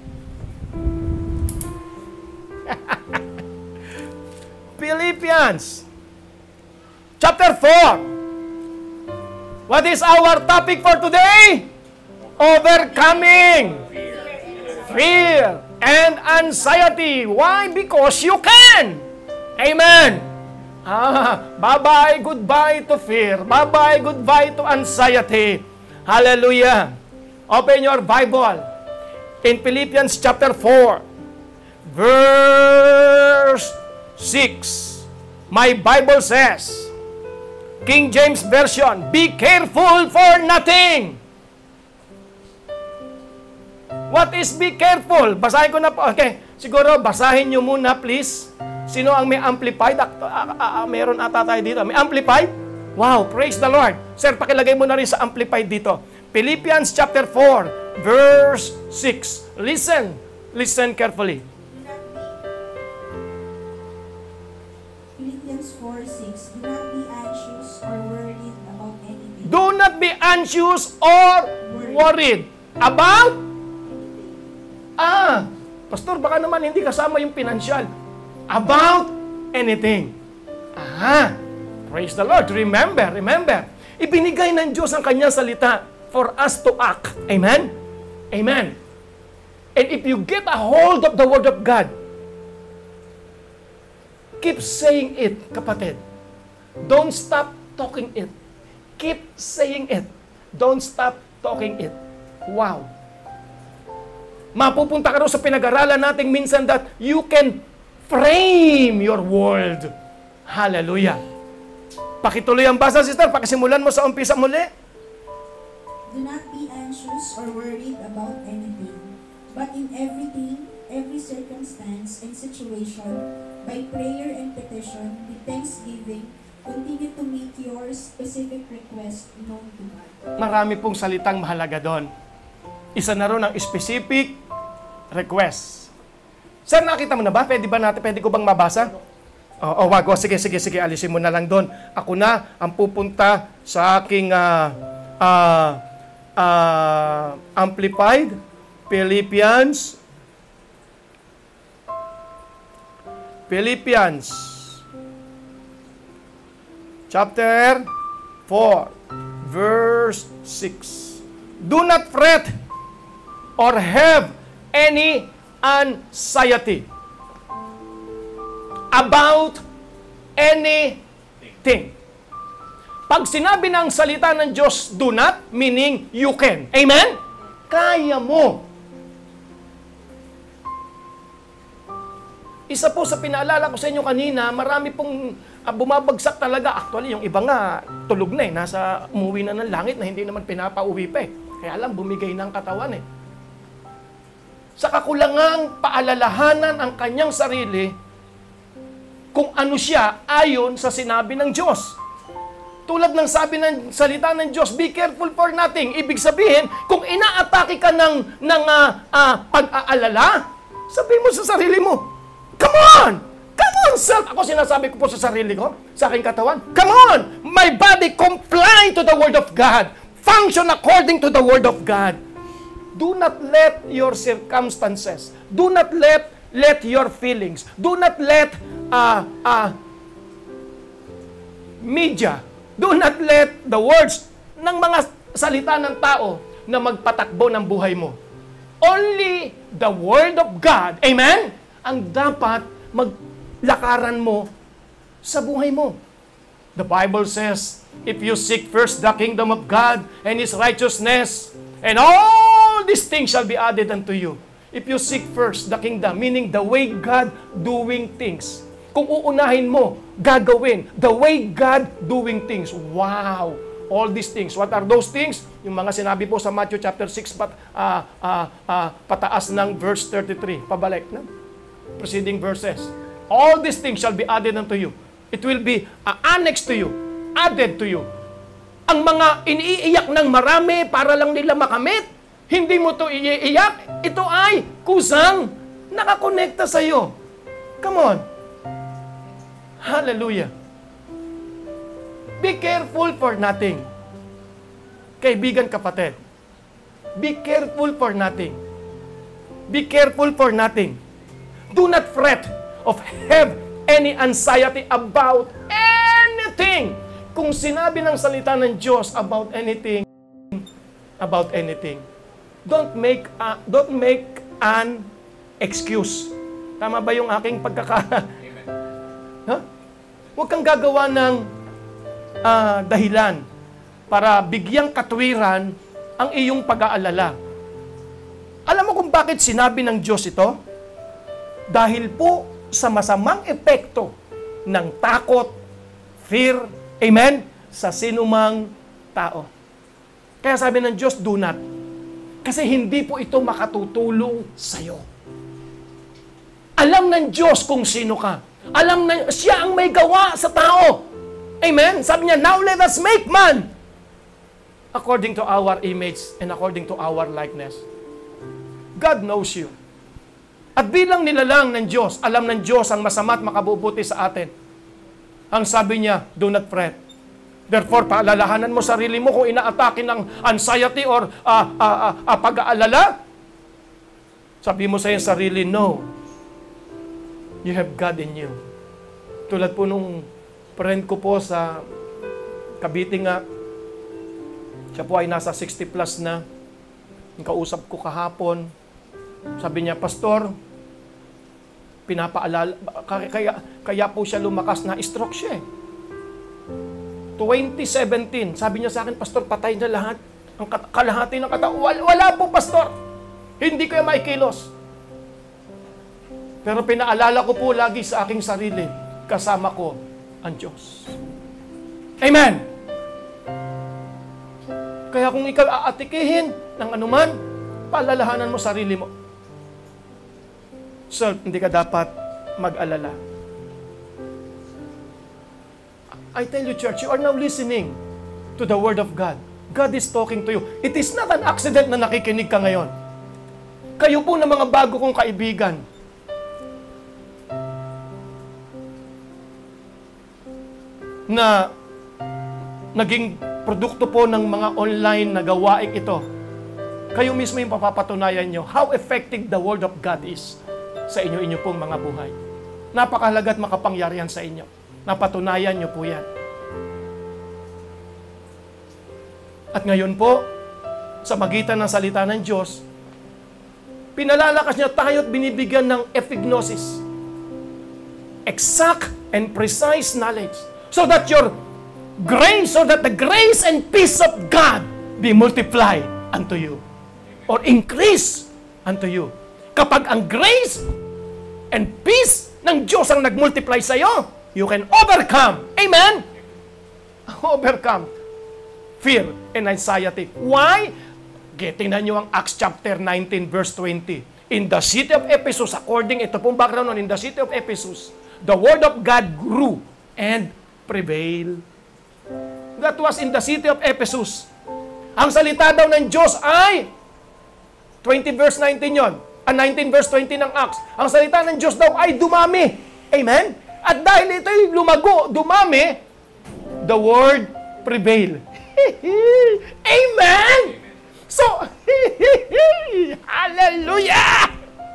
Philippians. Chapter 4. What is our topic for today? Overcoming fear and anxiety. Why? Because you can. Amen. Bye-bye, goodbye to fear. Bye-bye, goodbye to anxiety. Hallelujah. Open your Bible in Philippians chapter 4, verse 6. My Bible says, King James Version, be careful for nothing. What is be careful? Basahin ko na po. Okay, siguro basahin nyo muna please. Sino ang may amplified? Meron ata tayo dito. May amplified? Wow, praise the Lord. Sir, pakilagay mo na rin sa amplified dito. Philippians chapter 4, verse 6. Listen carefully. Philippians 4:6. Do not be anxious or worried about anything. Do not be anxious or worried about? Pastor, baka naman hindi kasama yung financial. About anything. Praise the Lord. Remember. Ibinigay ng Diyos ang kanyang salita for us to act. Amen? Amen. And if you get a hold of the Word of God, keep saying it, kapatid. Don't stop talking it. Keep saying it. Don't stop talking it. Wow. Mapupunta ka rin sa pinag-aralan natin minsan that you can frame your world. Hallelujah. Pakituloy ang basa, sister. Pakisimulan mo sa umpisa muli. Do not be anxious or worried about anything, but in everything, every circumstance and situation, by prayer and petition, with thanksgiving, continue to make your specific request known to God. Marami pong salitang mahalaga doon. Isa na rin ang specific request. Sir, nakita mo na ba? Pwede ko bang mabasa? Wag. Sige. Alisin mo na lang doon. Ako na ang pupunta sa aking Amplified Philippians chapter 4 verse 6. Do not fret or have any anxiety about anything. Pag sinabi ng salita ng Diyos, do not, meaning you can. Amen? Kaya mo. Isa po sa pinaalala ko sa inyo kanina, marami pong bumabagsak talaga. Actually, yung iba nga, tulog na nasa umuwi na ng langit na hindi naman pinapauwi pa Kaya lang, bumigay ng katawan Sa kakulangang paalalahanan ang kanyang sarili kung ano siya ayon sa sinabi ng Diyos. Tulad ng sabi ng salita ng Diyos, be careful for nothing. Ibig sabihin, kung inaatake ka ng pag-aalala, sabihin mo sa sarili mo, come on! Come on, self! Ako sinasabi ko po sa sarili ko, sa aking katawan, come on! My body comply to the Word of God. Function according to the Word of God. Do not let your circumstances, do not let your feelings, do not let media, do not let the words ng mga salita ng tao na magpatakbo ng buhay mo. Only the Word of God, amen, ang dapat maglakaran mo sa buhay mo. The Bible says, if you seek first the kingdom of God and His righteousness, and all these things shall be added unto you. If you seek first the kingdom, meaning the way God doing things. Kung uunahin mo, gagawin. The way God doing things. Wow! All these things. What are those things? Yung mga sinabi po sa Matthew chapter 6, pataas ng verse 33. Pabalik na. Preceding verses. All these things shall be added unto you. It will be annexed to you. Added to you. Ang mga iniiyak ng marami para lang nila makamit, hindi mo to iiyak, ito ay kusang nakakonekta sa iyo. Come on. Hallelujah. Be careful for nothing. Kaibigan, kapatid. Be careful for nothing. Be careful for nothing. Do not fret or have any anxiety about anything. Kung sinabi ng salita ng Diyos about anything, don't make an excuse. Tama ba yung aking Huwag kang gagawa ng dahilan para bigyang katwiran ang iyong pag-aalala. Alam mo kung bakit sinabi ng Diyos ito? Dahil po sa masamang epekto ng takot, fear, amen, sa sinumang tao. Kaya sabi ng Diyos, do not. Kasi hindi po ito makatutulong sa'yo. Alam ng Diyos kung sino ka. Alam na siya ang may gawa sa tao. Amen? Sabi niya, now let us make man according to our image and according to our likeness. God knows you. At bilang nilalang ng Diyos, alam ng Diyos ang masama at makabubuti sa atin. Ang sabi niya, do not fret. Therefore, paalalahanan mo sarili mo kung inaatake ng anxiety or pag-aalala. Sabi mo sa iyong sarili, no. You have God in you. Tulad po nung friend ko po sa Cavite nga, siya po ay nasa 60 plus na. Yung kausap ko kahapon, Sabi niya, Pastor, pinapaalala, kaya po siya lumakas na stroke siya eh. 2017, sabi niya sa akin, Pastor, patay na lahat. Ang kalahati ng katawan. Wala po, Pastor. Hindi ko yung maikilos. Pero pinaalala ko po lagi sa aking sarili, kasama ko ang Diyos. Amen! Kaya kung ikaw aatikihin ng anuman, paalalahanan mo sarili mo. So, hindi ka dapat mag-alala. I tell you, church, you are now listening to the Word of God. God is talking to you. It is not an accident na nakikinig ka ngayon. Kayo po na mga bago kong kaibigan, na naging produkto po ng mga online na gawain ito, kayo mismo yung papapatunayan nyo how effective the Word of God is sa inyo pong mga buhay. Napakahalaga at makapangyarihan sa inyo. Napatunayan nyo po yan. At ngayon po, sa magitan ng salita ng Diyos, pinalalakas niya tayo at binibigyan ng epignosis. Exact and precise knowledge. So that the grace and peace of God be multiplied unto you. Or increase unto you. Kapag ang grace and peace ng Diyos ang nagmultiply sa iyo, you can overcome. Amen? Overcome fear and anxiety. Why? Tingnan nyo ang Acts chapter 19 verse 20. In the city of Ephesus, according, ito pong background nun, in the city of Ephesus, the word of God grew and prevailed. That was in the city of Ephesus. Ang salita daw ng Diyos ay 20 verse 19 yon. 19 verse 20 ng Acts. Ang salita ng Diyos daw ay dumami. Amen? At dahil ito'y lumago, dumami, the word prevail. Amen! So, hallelujah!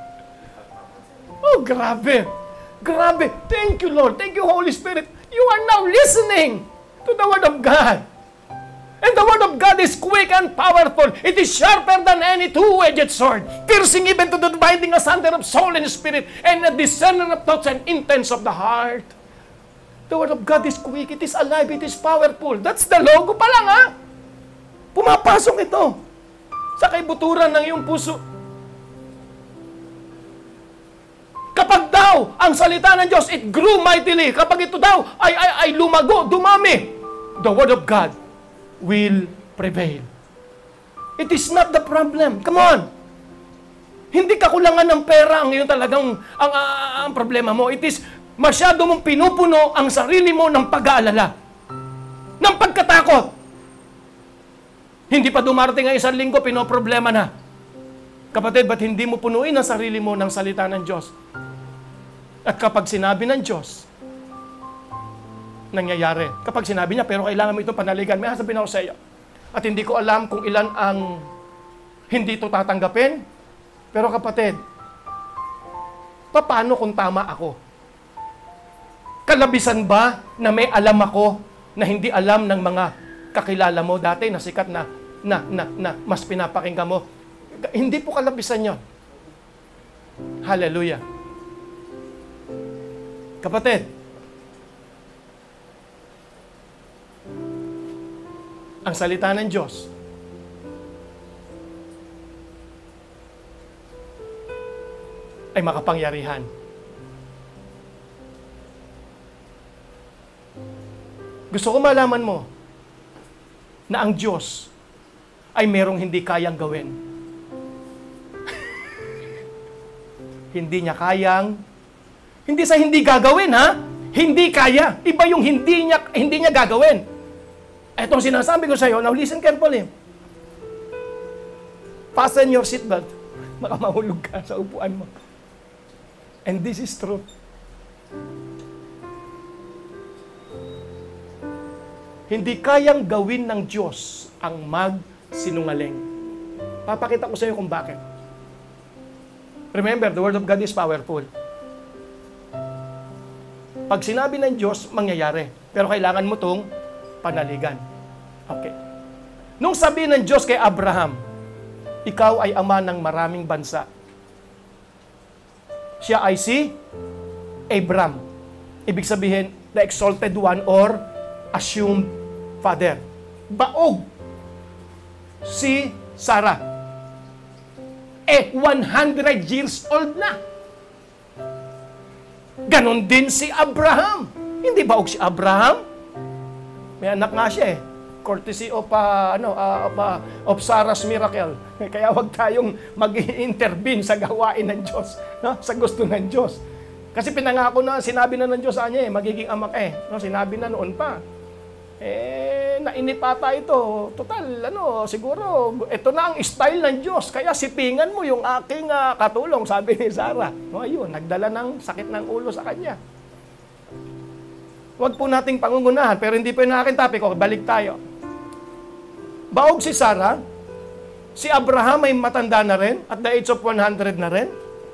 Oh, grabe. Grabe. Thank you, Lord. Thank you, Holy Spirit. You are now listening to the Word of God. And the Word of God is quick and powerful. It is sharper than any two-edged sword, piercing even to the dividing asunder of soul and spirit, and a discerner of thoughts and intents of the heart. The Word of God is quick, it is alive, it is powerful. That's the logo pa lang, ha? Pumapasok ito sa kaibuturan ng iyong puso. Kapag daw ang salita ng Diyos, it grew mightily. Kapag ito daw ay lumago, dumami, the Word of God will prevail. It is not the problem. Come on. Hindi kakulangan ng pera ang iyong talagang ang problema mo. It is masyado mong pinupuno ang sarili mo ng pag-aalala, ng pagkatakot. Hindi pa dumarating ang isang linggo, pinoproblema na. Kapatid, ba't hindi mo punuin ang sarili mo ng salita ng Diyos? At kapag sinabi ng Diyos, nangyayari. Kapag sinabi niya, pero kailangan mo itong panaligan, may sasabihin ako sa iyo. At hindi ko alam kung ilan ang hindi ito tatanggapin. Pero kapatid, paano kung tama ako? Kalabisan ba na may alam ako na hindi alam ng mga kakilala mo dati na sikat na mas pinapakinggan mo? Hindi po kalabisan yon. Hallelujah. Kapatid, ang salita ng Diyos ay makapangyarihan. Gusto ko malaman mo na ang Diyos ay merong hindi kayang gawin. Hindi niya kayang, hindi sa hindi gagawin, ha? Hindi kaya. Iba yung hindi niya gagawin. Etong sinasabi ko sa iyo, now listen carefully. Fasten your seatbelt. Baka mahulog ka sa upuan mo. And this is true. Hindi kayang gawin ng Diyos ang magsinungaling. Papakita ko sa iyo kung bakit. Remember, the Word of God is powerful. Pag sinabi ng Diyos, mangyayari. Pero kailangan mo itong panaligan. Okay. Nung sabi ng Diyos kay Abraham, ikaw ay ama ng maraming bansa. siya ay si Abram. Ibig sabihin, the exalted one or assumed father. Baog si Sarah. 100 years old na. Ganon din si Abraham. Hindi baog si Abraham? May anak nga siya eh. Courtesy of Sarah's miracle. Kaya wag tayong mag-intervene sa gawain ng Diyos, no? Sa gusto ng Diyos. Kasi pinangako na, sinabi na ng Diyos sa kanya magiging amak no? Sinabi na noon pa. Nainip ata ito. Total, siguro, ito na ang style ng Diyos. Kaya sipingan mo yung aking katulong, sabi ni Sarah. No, ayun, nagdala ng sakit ng ulo sa kanya. Huwag po nating pangungunahan, pero hindi po yung aking topic. Okay, balik tayo. Baog si Sarah, si Abraham ay matanda na rin, at the age of 100 na rin.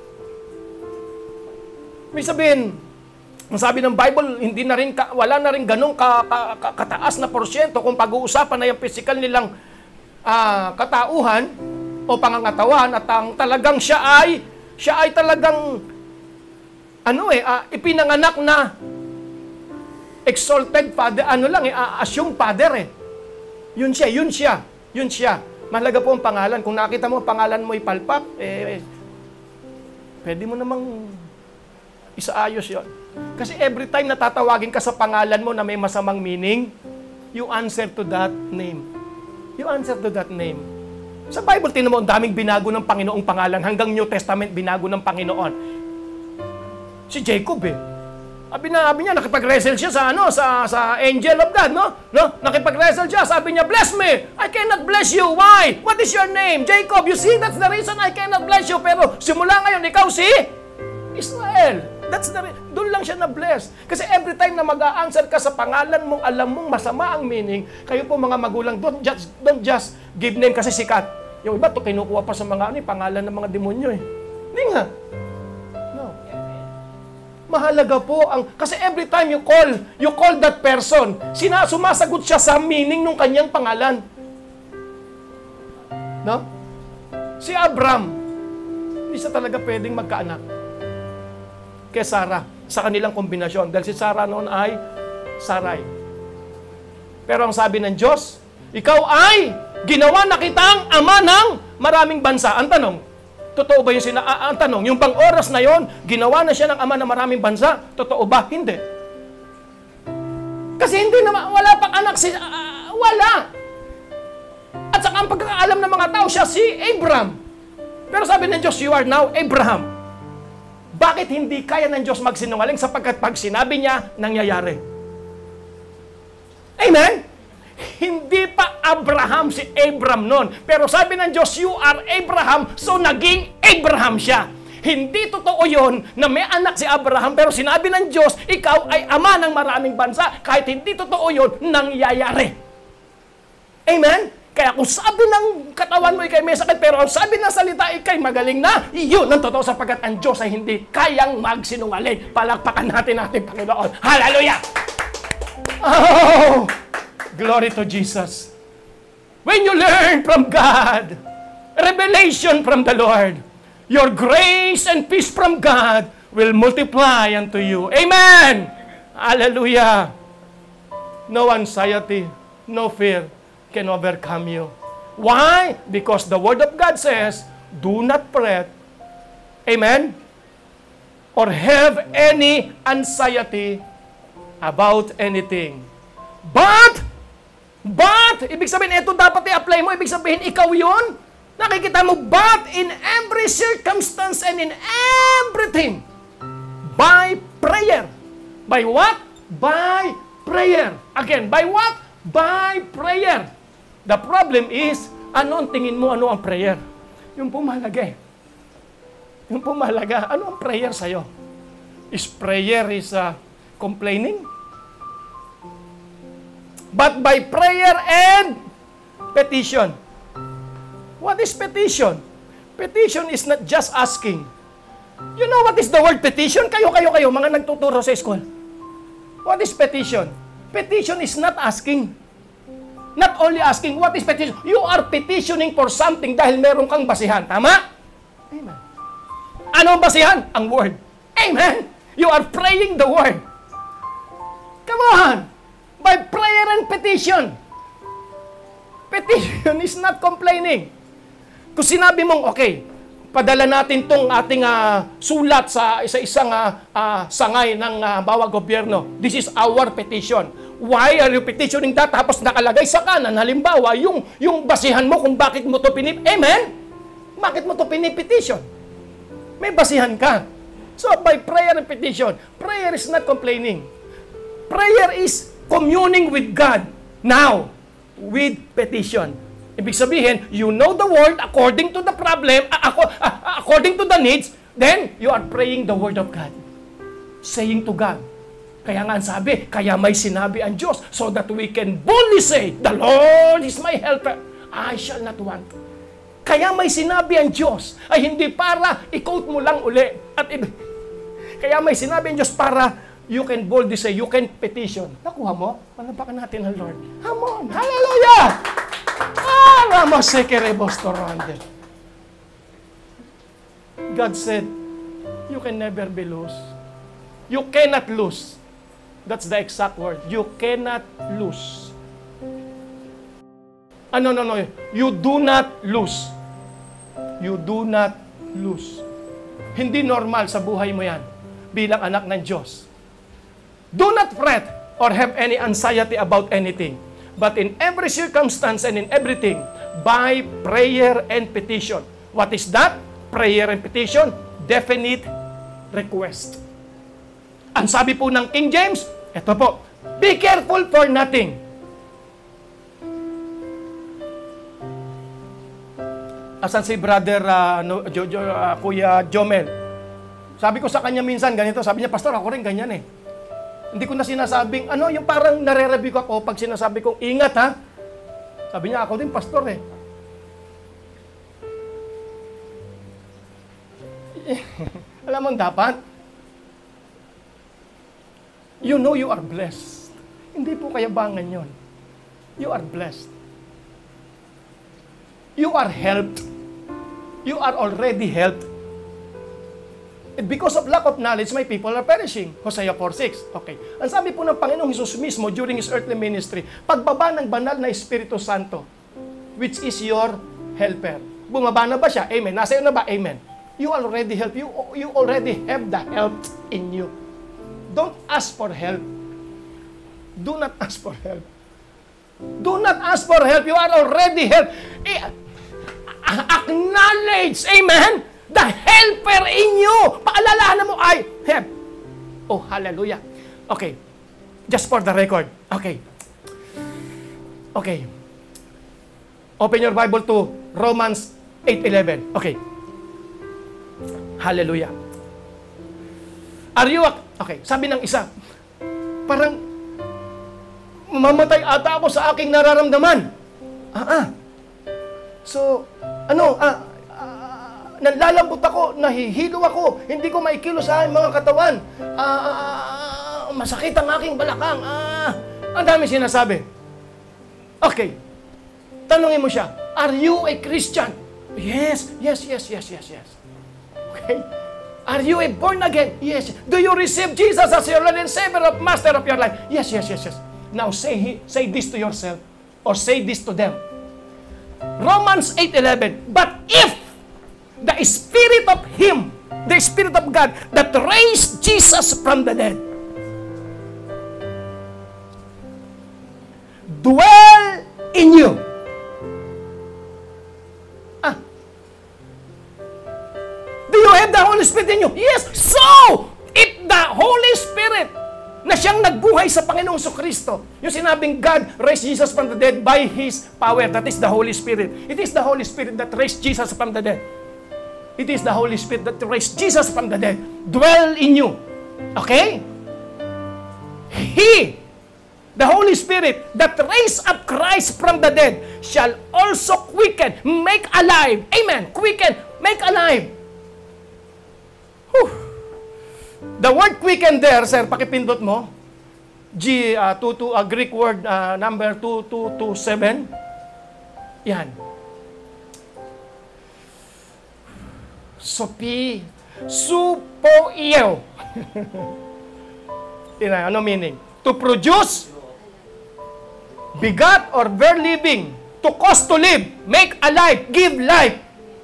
May sabihin, ang sabi ng Bible, wala na rin ganong kataas na porsyento kung pag-uusapan na yung physical nilang katauhan o pangangatawan, at ang talagang siya ay talagang ipinanganak na exalted father, assumed father Yun siya. Mahalaga po ang pangalan. Kung nakita mo ang pangalan mo ipalpak, pwede mo namang isaayos yon. Kasi every time na tatawagin ka sa pangalan mo na may masamang meaning, you answer to that name. Sa Bible, tinan mo, ang daming binago ng Panginoong pangalan. Hanggang New Testament, binago ng Panginoon. Si Jacob Sabi niya, nakipag-wrestle siya sa angel of God, no? Nakipag-wrestle siya, sabi niya, bless me! I cannot bless you. Why? What is your name? Jacob. You see, that's the reason I cannot bless you. Pero simula ngayon, ikaw si Israel. Doon lang siya na-bless. Kasi every time na mag-a-answer ka sa pangalan mong alam mong masama ang meaning, kayo po mga magulang, don't just give name kasi sikat. Yung iba, kinukuha pa sa mga pangalan ng mga demonyo Hindi nga. Mahalaga po kasi every time you call that person, sumasagot siya sa meaning ng kanyang pangalan. No? Si Abram, hindi siya talaga pwedeng magkaanak kay Sarah sa kanilang kombinasyon. Dahil si Sarah noon ay Sarai. Pero ang sabi ng Diyos, ikaw ay ginawa na kitang ama ng maraming bansa. Ang tanong, totoo ba ang tanong, yung bang oras na yon, ginawa na siya ng ama ng maraming bansa? Totoo ba? Hindi. Kasi hindi naman, wala pang anak wala. At saka ang pagkakaalam ng mga tao, siya si Abram. Pero sabi ng Diyos, you are now Abraham. Bakit hindi kaya ng Diyos magsinungaling? Sapagkat pag sinabi niya, nangyayari. Amen? Hindi pa Abraham si Abram noon. Pero sabi ng Diyos, you are Abraham, so naging Abraham siya. Hindi totoo yon na may anak si Abraham, pero sinabi ng Diyos, ikaw ay ama ng maraming bansa. Kahit hindi totoo yon, nangyayari. Amen? Kaya kung sabi ng katawan mo ikay may sakit, pero ang sabi ng salita ikay magaling na, yun ang totoo sapagkat ang Diyos ay hindi kayang magsinungaling. Palakpakan natin ating Panginoon. Hallelujah! Oh! Glory to Jesus. When you learn from God, revelation from the Lord, your grace and peace from God will multiply unto you. Amen! Hallelujah! No anxiety, no fear can overcome you. Why? Because the Word of God says, do not fret, amen, or have any anxiety about anything. But, ibig sabihin, ito dapat i-apply mo, ibig sabihin, ikaw yun. Nakikita mo, but in every circumstance and in everything, by prayer. By what? By prayer. Again, by what? By prayer. The problem is, ano ang tingin mo, ano ang prayer? Yung pumahalaga Yung pumahalaga, ano ang prayer sa'yo? Is prayer complaining? But by prayer and petition. What is petition? Petition is not just asking. You know what is the word petition? Kayo, mga nagtuturo sa school. What is petition? Petition is not asking. Not only asking, what is petition? You are petitioning for something dahil meron kang basihan. Tama? Amen. Ano ang basihan? Ang Word. Amen! You are praying the Word. Come on! By prayer and petition. Petition is not complaining. Kung sinabi mong, okay, padala natin tong ating sulat sa isa-isang sangay ng bawat gobyerno. This is our petition. Why are you petitioning that? Tapos nakalagay sa kanan, halimbawa, yung basihan mo kung bakit mo to Amen? Bakit mo to pinipetition? May basihan ka. So, by prayer and petition, prayer is not complaining. Prayer is communing with God now with petition. Ibig sabihin, you know the word according to the problem, according to the needs, then you are praying the word of God. Saying to God. Kaya nga ang sabi, kaya may sinabi ang Diyos so that we can boldly say, the Lord is my helper. I shall not want. Kaya may sinabi ang Diyos ay hindi para i-quote mo lang uli. Kaya may sinabi ang Diyos para you can boldly say, you can petition. Nakuha mo? Panabakan natin ang Lord. Come on! Hallelujah! God said, you can never be lost. You cannot lose. That's the exact word. You cannot lose. No. You do not lose. You do not lose. Hindi normal sa buhay mo yan bilang anak ng Diyos. Do not fret or have any anxiety about anything. But in every circumstance and in everything, by prayer and petition. What is that? Prayer and petition, definite request. Ang sabi po ng King James, ito po, be careful for nothing. Asan si brother Kuya Jomel? Sabi ko sa kanya minsan ganito, sabi niya, Pastor, ako rin ganyan eh. Hindi ko na sinasabing, yung parang nare-review ako pag sinasabi kong, ingat ha. Sabi niya, ako din, Pastor eh. Alam mo dapat, you know you are blessed. Hindi po kayabangan yon. You are blessed. You are helped. You are already helped. And because of lack of knowledge, my people are perishing. Hosea 4:6. Okay. Ang sabi po ng Panginoong Hesus mismo during His earthly ministry, pagbaba ng banal na Espiritu Santo, which is your helper. Bumaba na ba siya? Amen. Nasa iyo na ba? Amen. You already help. You already have the help in you. Don't ask for help. Do not ask for help. Do not ask for help. You are already helped. Acknowledge, amen, the helper in you. Paalalahanan mo, I have. Oh, hallelujah. Okay. Just for the record. Okay. Okay. Open your Bible to Romans 8:11. Okay. Hallelujah. Are you... Okay, sabi ng isa, parang mamamatay ata ako sa aking nararamdaman. So, nalalambot ako, nahihilo ako, hindi ko maikilos sa mga katawan. Masakit ang aking balakang. Ang dami sinasabi. Okay. Tanungin mo siya, are you a Christian? Yes. Okay. Are you a born again? Yes. Do you receive Jesus as your Lord and Savior of Master of your life? Yes. Now say this to yourself or say this to them. Romans 8:11. But if the Spirit of Him, the Spirit of God that raised Jesus from the dead, dwell in you. Do you have the Holy Spirit in you? Yes. So, if the Holy Spirit na siyang nagbuhay sa Panginoong Kristo, yung sinabing God raised Jesus from the dead by His power, that is the Holy Spirit. It is the Holy Spirit that raised Jesus from the dead. It is the Holy Spirit that raised Jesus from the dead. Dwell in you. Okay? He, the Holy Spirit that raised up Christ from the dead, shall also quicken, make alive. Amen. Quicken, make alive. Whew. The word quicken there, sir, pakipindot mo. Greek word number 2227. Yan. So, Supoieo. Ano meaning? To produce, begat or bear living, to cause to live, make alive, give life.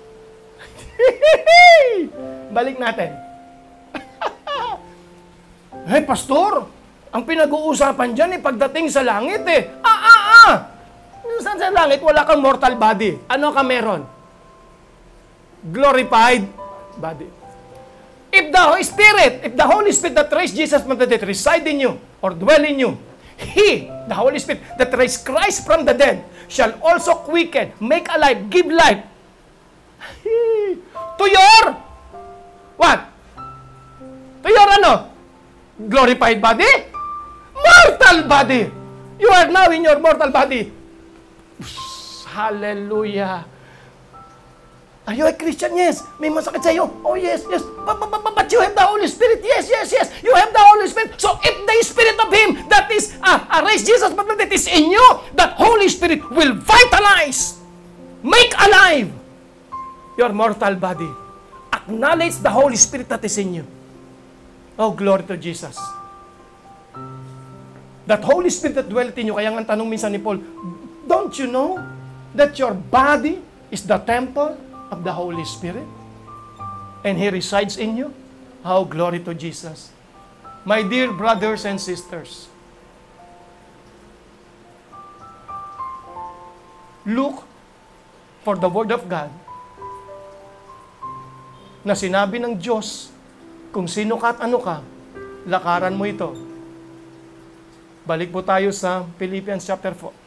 Balik natin. Hey, pastor, ang pinag-uusapan dyan pagdating sa langit Saan sa langit? Wala kang mortal body. Ano ka meron? Glorified body. If the Holy Spirit that raised Jesus from the dead reside in you or dwell in you, He, the Holy Spirit that raised Christ from the dead, shall also quicken, make alive, give life to your what? To your glorified body? Mortal body. You are now in your mortal body. Hallelujah. Are you a Christian? Yes. May masakit sa iyo? Oh, yes. But you have the Holy Spirit? Yes. You have the Holy Spirit. So if the Spirit of Him that is raised Jesus from the dead is in you, that Holy Spirit will vitalize, make alive your mortal body. Acknowledge the Holy Spirit that is in you. Oh, glory to Jesus. That Holy Spirit that dwelt in you, kaya nga tanong minsan ni Paul, don't you know that your body is the temple of the Holy Spirit? And He resides in you? How glory to Jesus. My dear brothers and sisters, look for the Word of God na sinabi ng Diyos, kung sino ka at ano ka, lakaran mo ito. Balik po tayo sa Philippians chapter 4.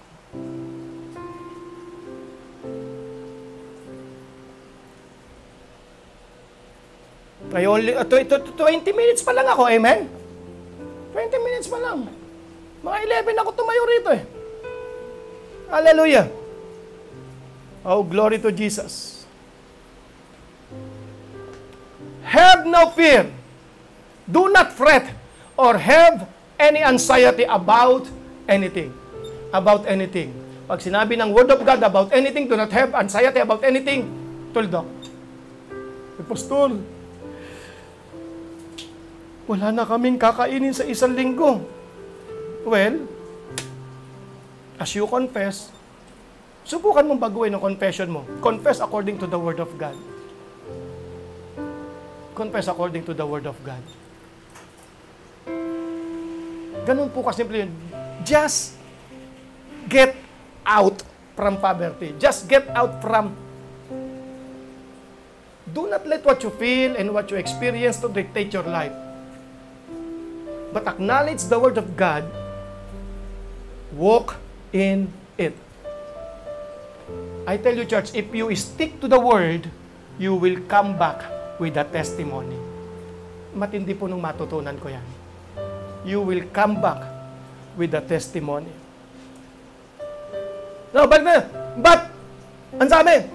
Ay, only 20 minutes pa lang ako, amen? 20 minutes pa lang. Mga 11 ako tumayo rito Hallelujah. Oh, glory to Jesus. Have no fear. Do not fret or have any anxiety about anything. About anything. Pag sinabi ng Word of God about anything, do not have anxiety about anything. Tuldok. Pastor, wala na kaming kakainin sa isang linggo. Well, as you confess, subukan mong baguhin ang confession mo. Confess according to the Word of God. Confess according to the Word of God. Ganun po kasimple yun. Just get out from poverty. Just get out from... Do not let what you feel and what you experience to dictate your life. But acknowledge the Word of God. Walk in it. I tell you, church, if you stick to the Word, you will come back with a testimony. Matindi po nung matutunan ko yan. You will come back with a testimony. No, but, ang sabi,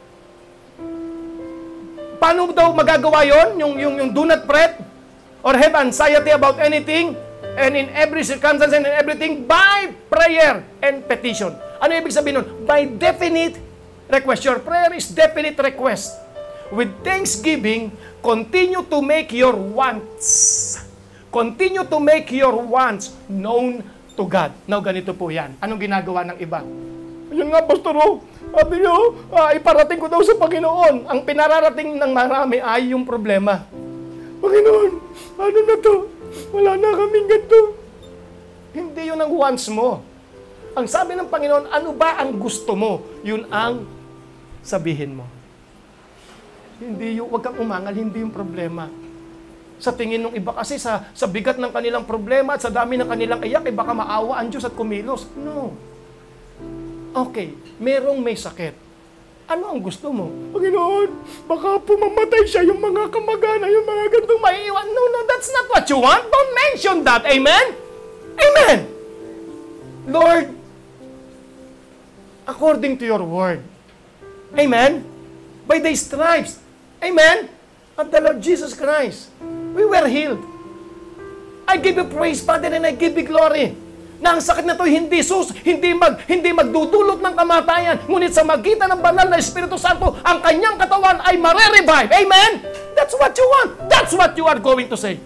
paano daw magagawa yon? Yung do not fret or have anxiety about anything, and in every circumstance and in everything, by prayer and petition. Ano ibig sabihin nun? By definite request. Your prayer is definite request. With thanksgiving, continue to make your wants. Continue to make your wants known to God. Now, ganito po yan. Anong ginagawa ng iba? Ayun nga, Pastor, sabi niyo, iparating ko daw sa Panginoon. Ang pinararating ng marami ay yung problema. Panginoon, ano na to? Wala na kaming ganito. Hindi yun ang wants mo. Ang sabi ng Panginoon, ano ba ang gusto mo? Yun ang sabihin mo. Hindi yung, wag kang umangal, hindi yung problema. Sa tingin ng iba kasi, sa bigat ng kanilang problema at sa dami ng kanilang iyak, baka maawa ang Diyos at kumilos. No. Okay, merong may sakit. Ano ang gusto mo? Panginoon, baka pumamatay siya, yung mga kamagana, yung mga gantong maiiwan. No, that's not what you want. Don't mention that. Amen? Amen! Lord, according to your word. Amen? By the stripes. Amen? Of the Lord Jesus Christ. We were healed. I give you praise, Father, and I give you glory. Na ang sakit na ito hindi magdudulot ng kamatayan, ngunit sa magitan ng banal na Espiritu Santo, ang kanyang katawan ay mare-revive. Amen? that's what you want. That's what you are going to say.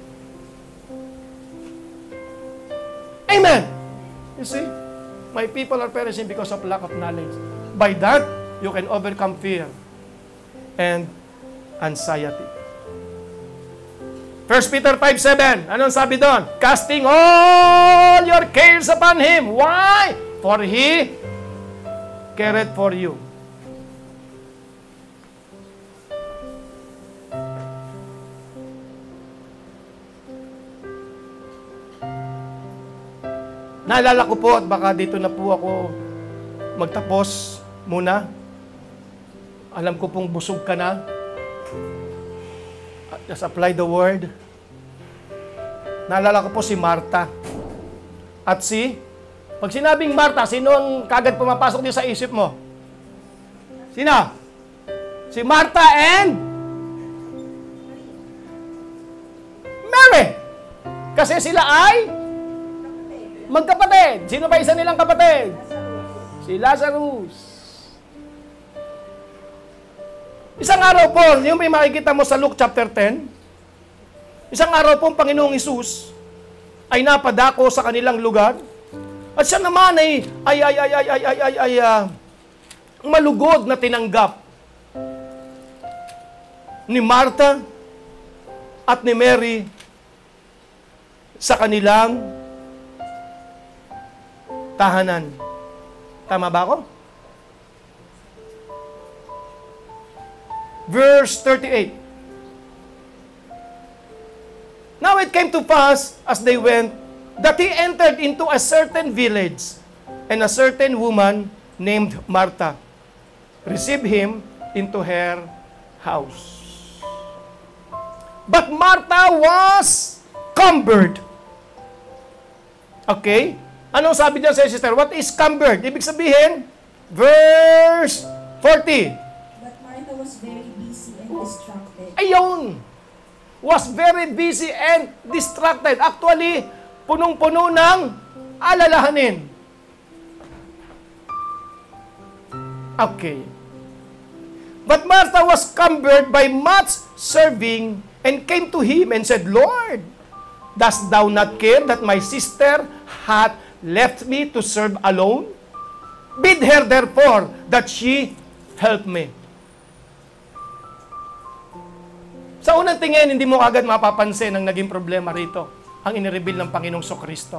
Amen. You see? My people are perishing because of lack of knowledge. By that, you can overcome fear and anxiety. 1 Peter 5:7. Anong sabi doon? Casting all your cares upon Him. Why? For He cared for you. Naalala ko po at baka dito na po ako magtapos muna. Alam ko pong busog ka na. Just apply the word. Naalala ko po si Martha. At pag sinabing Martha, sino ang kagad pumapasok din sa isip mo? Sino? Si Martha and Mary. Kasi sila ay magkapatid. Sino ba isa nilang kapatid? Si Lazarus. Isang araw po, yung may makikita mo sa Luke chapter 10, isang araw po ang Panginoong Hesus ay napadako sa kanilang lugar at siya naman ay malugod na tinanggap ni Martha at ni Mary sa kanilang tahanan. Tama ba ako? Verse 38. Now it came to pass, as they went, that he entered into a certain village, and a certain woman named Martha received him into her house. But Martha was cumbered. Okay? Anong sabi niya sa sister? What is cumbered? Ibig sabihin, verse 40. But Martha was very busy and distracted. Ayun! Was very busy and distracted. Actually, punong-puno ng alalahanin. Okay. But Martha was cumbered by much serving and came to him and said, Lord, dost thou not care that my sister hath left me to serve alone? Bid her therefore that she help me. Sa unang tingin, hindi mo agad mapapansin ang naging problema rito, ang inireveal ng Panginoong Sokristo.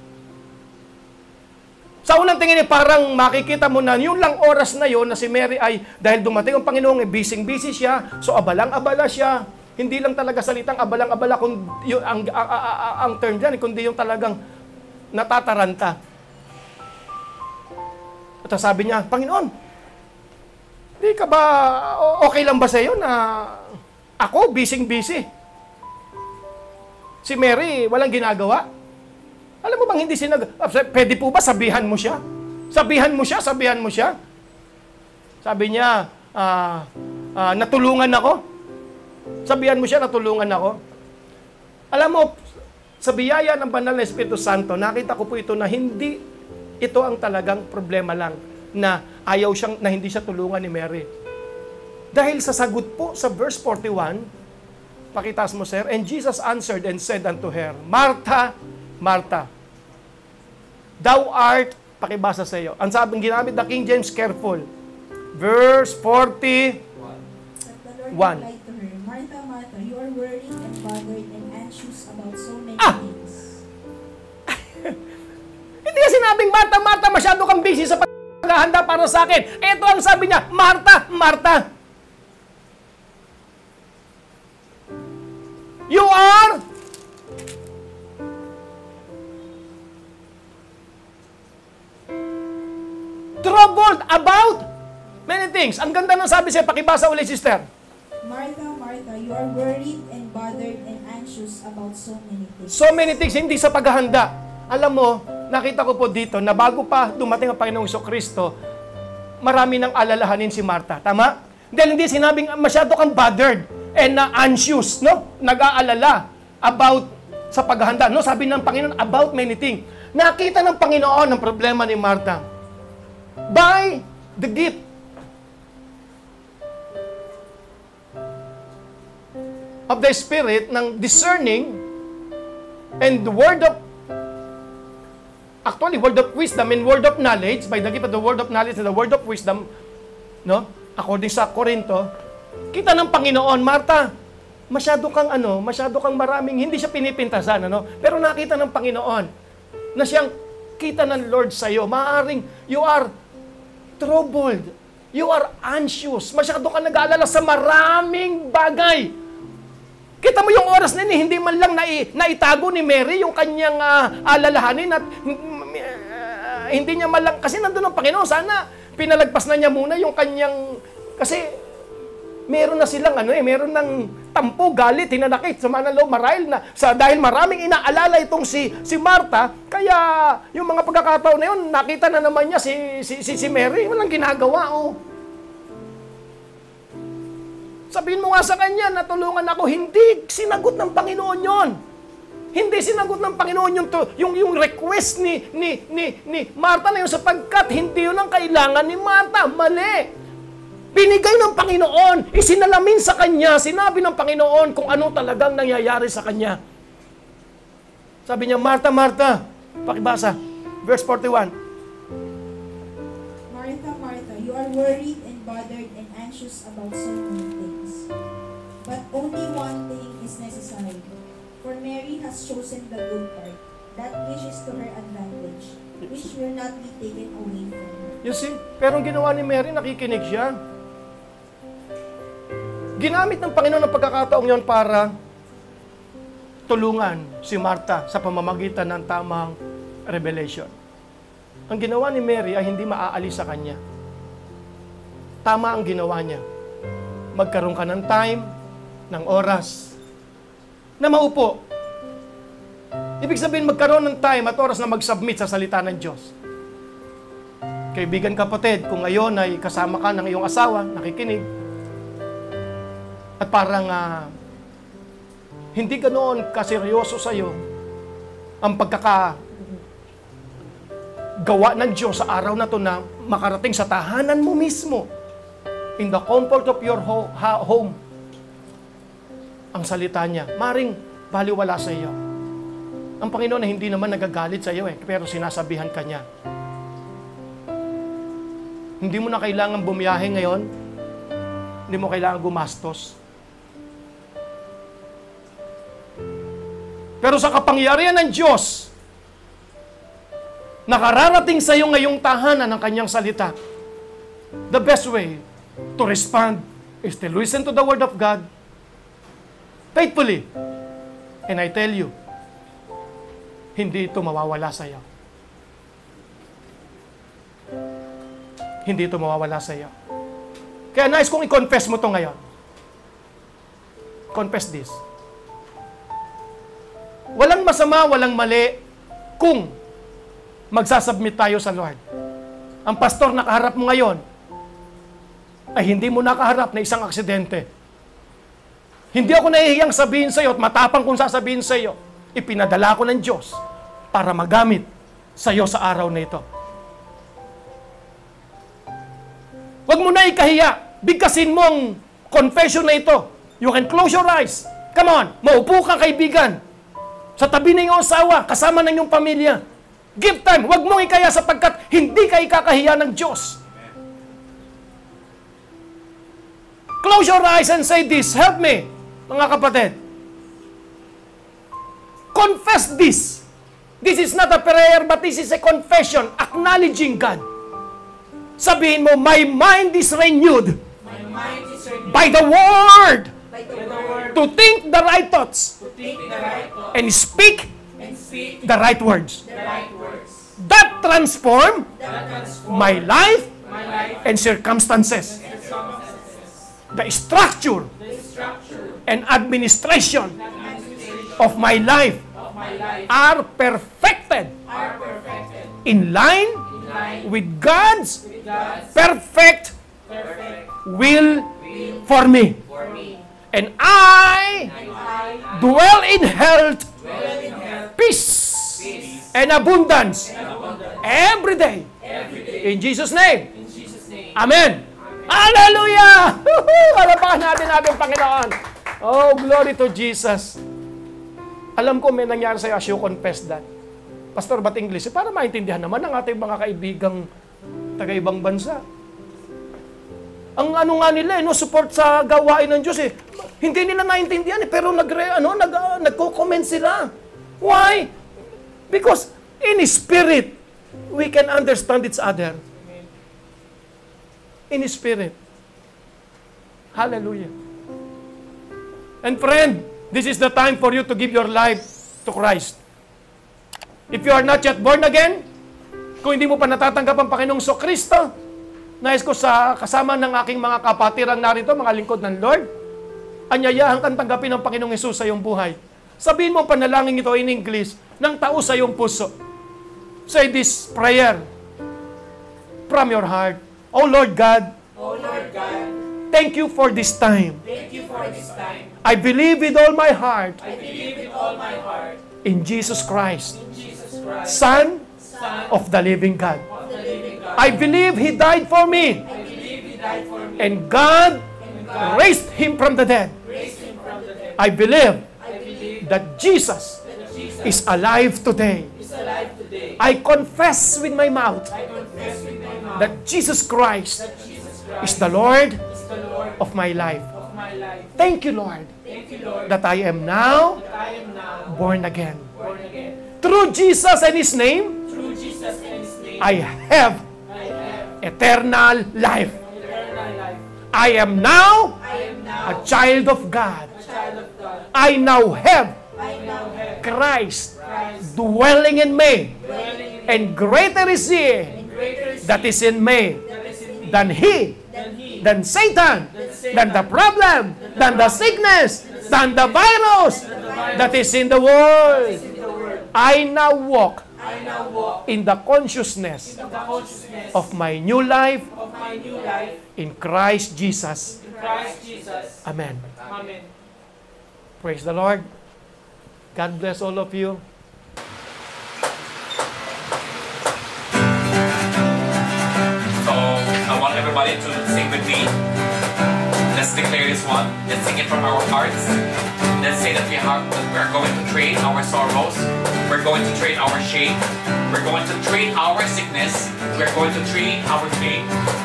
Sa unang tingin, parang makikita mo na yung lang oras na yon na si Mary ay, dahil dumating ang Panginoong, busy-busy siya, so abalang-abala siya. Hindi lang talaga salitang abalang-abala kung yung, ang term dyan, kundi yung talagang natataranta. At sabi niya, Panginoon, di ka ba, okay lang ba sa iyo na ako, busy-busy? Si Mary, walang ginagawa? Alam mo bang hindi pwede po ba sabihan mo siya? Sabihan mo siya, sabihan mo siya. Sabi niya, natulungan ako. Sabihan mo siya, natulungan ako. Alam mo, sa biyaya ng Banal na Espiritu Santo, nakita ko po ito na hindi ito ang talagang problema lang na ayaw siyang, na hindi siya tulungan ni Mary. Dahil sa sagot po sa verse 41, pakitas mo sir, and Jesus answered and said unto her, Martha, Martha, thou art, pakibasa sa iyo. Ang sabing ginamit na King James, careful. Verse 41. But the Lord replied to her, Martha, Martha, you are worried and bothered and anxious about so many things. Hindi niya sinabing, Martha, Martha, masyado kang busy sa paghahanda para sa akin. Ito ang sabi niya, Martha, Martha, you are troubled about many things. Ang ganda ng sabi siya, pakibasa ulit, sister. Martha, Martha, you are worried and bothered and anxious about so many things. So many things, hindi sa paghahanda. Alam mo, nakita ko po dito na bago pa dumating ang Panginoong Kristo, marami nang alalahanin si Martha. Tama? Dahil hindi sinabing masyado kang bothered and anxious, no? Nag-aalala about sa paghahanda. No? Sabi ng Panginoon, about many things. Nakita ng Panginoon ang problema ni Martha by the gift. of the Spirit, ng discerning, and the word of wisdom and word of knowledge, by the gift of the word of knowledge and the word of wisdom, no? According sa Korinto, kita ng Panginoon, Marta, masyado kang maraming, hindi siya pinipintasan, pero nakita ng Panginoon na siyang kita ng Lord sa iyo. Maaaring you are troubled, you are anxious, masyado kang nag-aalala sa maraming bagay. Kita mo yung oras na hindi man lang naitago ni Mary yung kanyang alalahanin at hindi niya man lang, kasi nandun ang Panginoon, sana pinalagpas na niya muna yung kanyang, kasi meron na silang meron ng tampo, galit, hinanakit, sama ng loob, marahil na, dahil maraming inaalala itong si Marta, kaya yung mga pagkakataon na yun, nakita na naman niya si Mary, walang ginagawa, Sabihin mo nga sa kanya, natulungan ako, hindi sinagot ng Panginoon yon. Hindi sinagot ng Panginoon yung request ni Marta na yun, sapagkat hindi yun ang kailangan ni Marta. Mali. Binigay ng Panginoon, isinalamin sa kanya, sinabi ng Panginoon kung ano talagang nangyayari sa kanya. Sabi niya, Marta, Marta, pakibasa, verse 41. Martha, Martha, you are worried and bothered and anxious about so many things. But only one thing is necessary. For Mary has chosen the good part, that which is to her advantage, which will not be taken away from her. You see, pero ang ginawa ni Mary, nakikinig siya. Ginamit ng Panginoon ang pagkakataong yon para tulungan si Marta sa pamamagitan ng tamang revelation. Ang ginawa ni Mary ay hindi maaalis sa kanya. Tama ang ginawa niya. Magkaroon ka ng time, ng oras, na maupo. Ibig sabihin, magkaroon ng time at oras na mag-submit sa salita ng Diyos. Kaibigan, kapatid, kung ngayon ay kasama ka ng iyong asawa, nakikinig, at parang hindi ganoon kaseryoso sa iyo ang pagkakagawa ng Diyos sa araw na to na makarating sa tahanan mo mismo, in the comfort of your home, ang salita niya, maring baliwala sa iyo. Ang Panginoon na hindi naman nagagalit sa iyo pero sinasabihan ka niya. Hindi mo na kailangan bumiyahe ngayon, hindi mo kailangan gumastos. Pero sa kapangyarihan ng Diyos, nakararating sa iyo ngayong tahanan ng kanyang salita. The best way to respond is to listen to the Word of God faithfully. And I tell you, hindi ito mawawala sa iyo. Hindi ito mawawala sa iyo. Kaya nais kong i-confess mo ito ngayon. Confess this. Walang masama, walang mali kung magsasubmit tayo sa Lord. Ang pastor na kaharap mo ngayon ay hindi mo nakaharap na isang aksidente. Hindi ako nahihiyang sabihin sa iyo at matapang kung sasabihin sa iyo. Ipinadala ko ng Diyos para magamit sa iyo sa araw na ito. Huwag mo na ikahiya. Bigkasin mo ang confession na ito. You can close your eyes. Come on, maupo ka, kaibigan. Sa tabi ng iyong asawa, kasama ng iyong pamilya. Give time. Huwag mong ikaya sapagkat hindi ka ikakahiya ng Diyos. Close your eyes and say this. Help me, mga kapatid. Confess this. This is not a prayer, but this is a confession, acknowledging God. Sabihin mo, my mind is renewed, by the Word. To think the right thoughts. And speak the right words. That transform my life and circumstances. The structure and administration of my life are perfected in line with God's perfect will for me. And I dwell in health, peace, and abundance every day. In Jesus' name. Amen. Hallelujah! Harapakan natin ating Panginoon. Oh, glory to Jesus. Alam ko may nangyari sa'yo as you confess that. Pastor, ba't English? Para maintindihan naman ng ating mga kaibigang taga-ibang bansa. Ang ano nga nila, support sa gawain ng Diyos eh. Hindi nila naintindihan eh, pero nagko-comment sila. Why? Because in spirit, we can understand each other. In spirit. Hallelujah. And friend, this is the time for you to give your life to Christ. If you are not yet born again, kung hindi mo pa natatanggap ang Panginoong Kristo, nais ko sa kasama ng aking mga kapatiran narito, mga lingkod ng Lord, anyayahan kang tanggapin ng Panginoong Hesus sa iyong buhay. Sabihin mo panalangin ito in English, ng tao sa iyong puso. Say this prayer from your heart. Oh Lord God, Oh Lord God, thank you for this time. thank you for this time. I believe with all my heart I believe with all my heart in Jesus Christ, in Jesus Christ, Son Son of the living God. of the living God. I believe He died for me, I believe He died for me, and God and God raised Him from the dead. raised Him from the dead. I believe I believe that Jesus that Jesus is alive today. is alive today. I confess with my mouth I confess with my mouth that Jesus Christ that Jesus is Christ the Lord is the Lord of my life. of my life. Thank you, Lord, Thank you, Lord, that I am now that I am now born again. born again. Through Jesus and His name, Through Jesus and His name, I have I have eternal life. eternal life. I am now I am now a child of God. a child of God. I now have I now have Christ Christ dwelling in me, dwelling in me, and greater is He and greater is that He is in me that is in me than He, than Satan, than the problem, than the sickness, than the virus that is in the world. in the world. I now walk I now walk in the consciousness in the consciousness of my new life of my new life in Christ Jesus. in Christ Jesus. Amen. Amen. Praise the Lord. God bless all of you. So I want everybody to sing with me. Let's declare this one. Let's sing it from our hearts. Let's say that we are going to trade our sorrows. We're going to trade our shame. We're going to trade our sickness. We're going to trade our faith.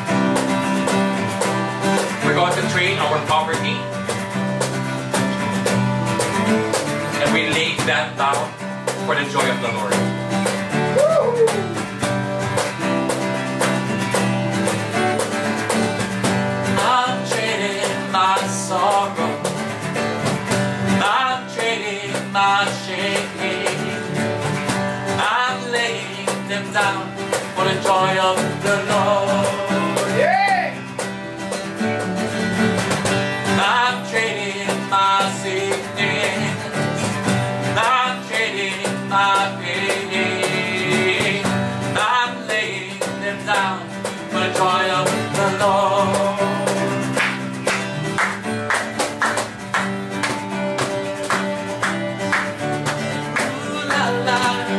We're going to trade our poverty. And we lay that down for the joy of the Lord. I'm trading my sorrow. I'm trading my shame. I'm laying them down for the joy of the Lord. Yeah. I'm trading my sickness. I'm trading my pain. I'm laying them down for the joy of the Lord. Ooh, la, la.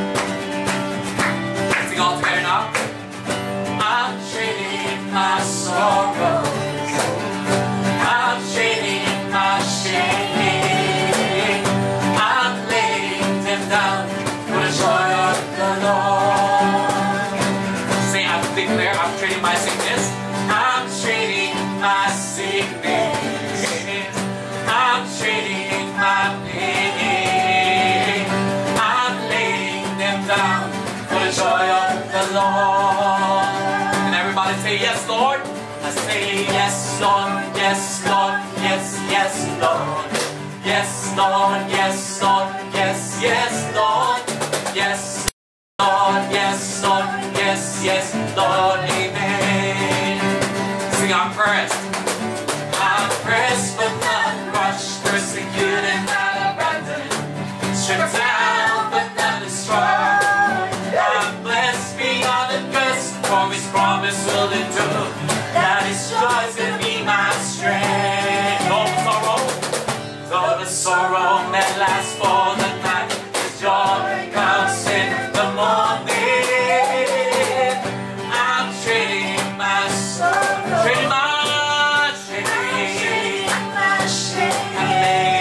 Let's sing all together now. I'm trading my sorrows. I'm trading my shame. I'm laying them down for the joy of the Lord. Say, I declare I'm trading my sickness. I'm trading my sickness. I'm trading my pain. I'm laying them down for the joy of the Lord. And everybody say, yes, Lord. I say yes, Lord, yes, Lord, yes, yes, Lord. Yes, Lord, yes, Lord, yes, yes, Lord. Yes, Lord, yes, Lord, yes, yes, Lord, amen. Sing, I'm pressed. I'm pressed but not crushed, persecuted and not abandoned, stripped down but not destroyed. I'm blessed beyond a curse, for His promise will endure. That His joy is gonna be my strength. No sorrow. Though the sorrow may last for the night, His joy comes in the morning. I'm trading my sorrow, trading my shame. I'm laying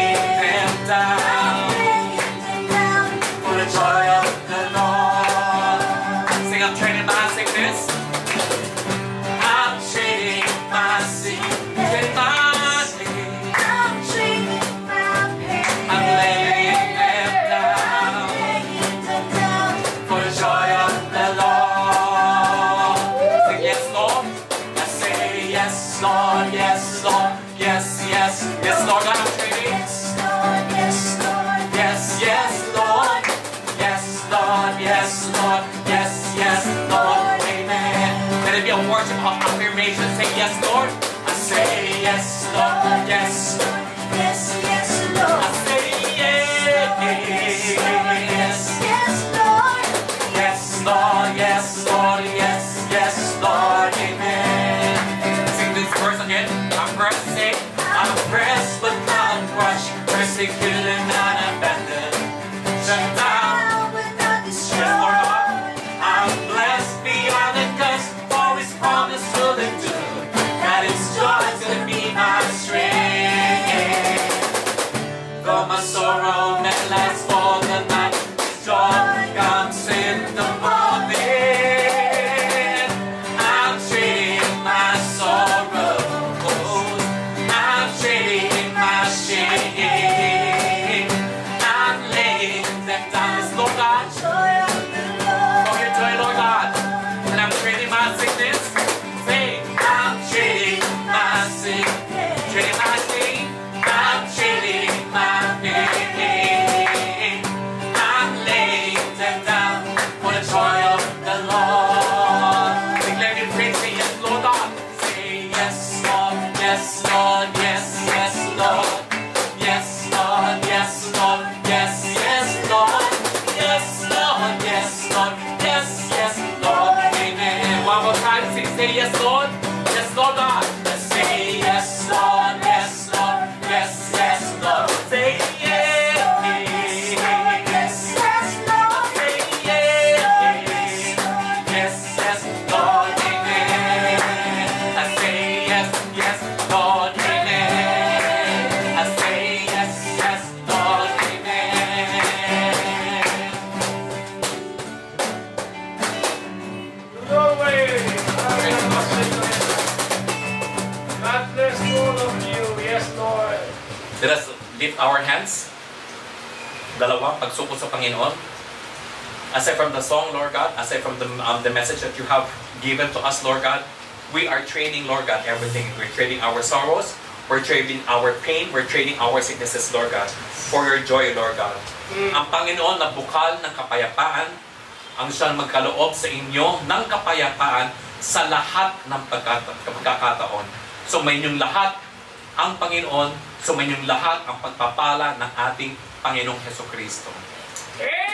yes, Lord, yes, Yes, yes, Lord. I say yes, Yes, yes, Lord. yes, Lord, yes, Lord, yes, yes, Lord, amen. Sing this verse again. I'm pressing. I'm pressed but not crushed, persecuted, not abandoned, shut down. Now but not destroyed. I'm blessed beyond the curse, for His promise will endure. That His joy to be my strength. Though my sorrow may last for the night, His joy comes in the morning. I'm trading my sorrow, I'm trading my shame. I'm laying them down, it's Lord God. joy of the Lord. For your joy, Lord God. And I'm trading my sickness. Say, I'm trading my sickness. Trading my shame. I'm trading my pain. I'm laying them down for the joy of the Lord. Declare your praise, say yes, Lord God. Say yes, Lord, yes, Lord, yes, yes, Lord. Yes, Lord, yes, Lord, yes, yes, Lord. Yes, Lord, yes, Lord, yes, yes, Lord. Amen. One more time, say yes, Lord. Yes, Lord God. Say yes, Lord, yes, Lord, yes, yes, Lord. Say yes, Yes, yes, Lord. say yes, yes, yes, Lord. Amen. I say yes, yes, Lord. Amen. I say yes, yes, Lord. Amen. No way. God bless all of you. Yes, Lord. Let us lift our hands. Dalawa, pagsukot sa Panginoon. Aside from the song, Lord God, aside from the message that you have given to us, Lord God, we are trading, Lord God, everything. We're trading our sorrows, we're trading our pain, we're trading our sicknesses, Lord God, for your joy, Lord God. Ang Panginoon na bukal ng kapayapaan, ang siyang magkaloob sa inyo ng kapayapaan sa lahat ng pagkakataon. Sumayin yung lahat ang Panginoon, sumayin yung lahat ang pagpapala ng ating Panginoong Hesukristo. Amen.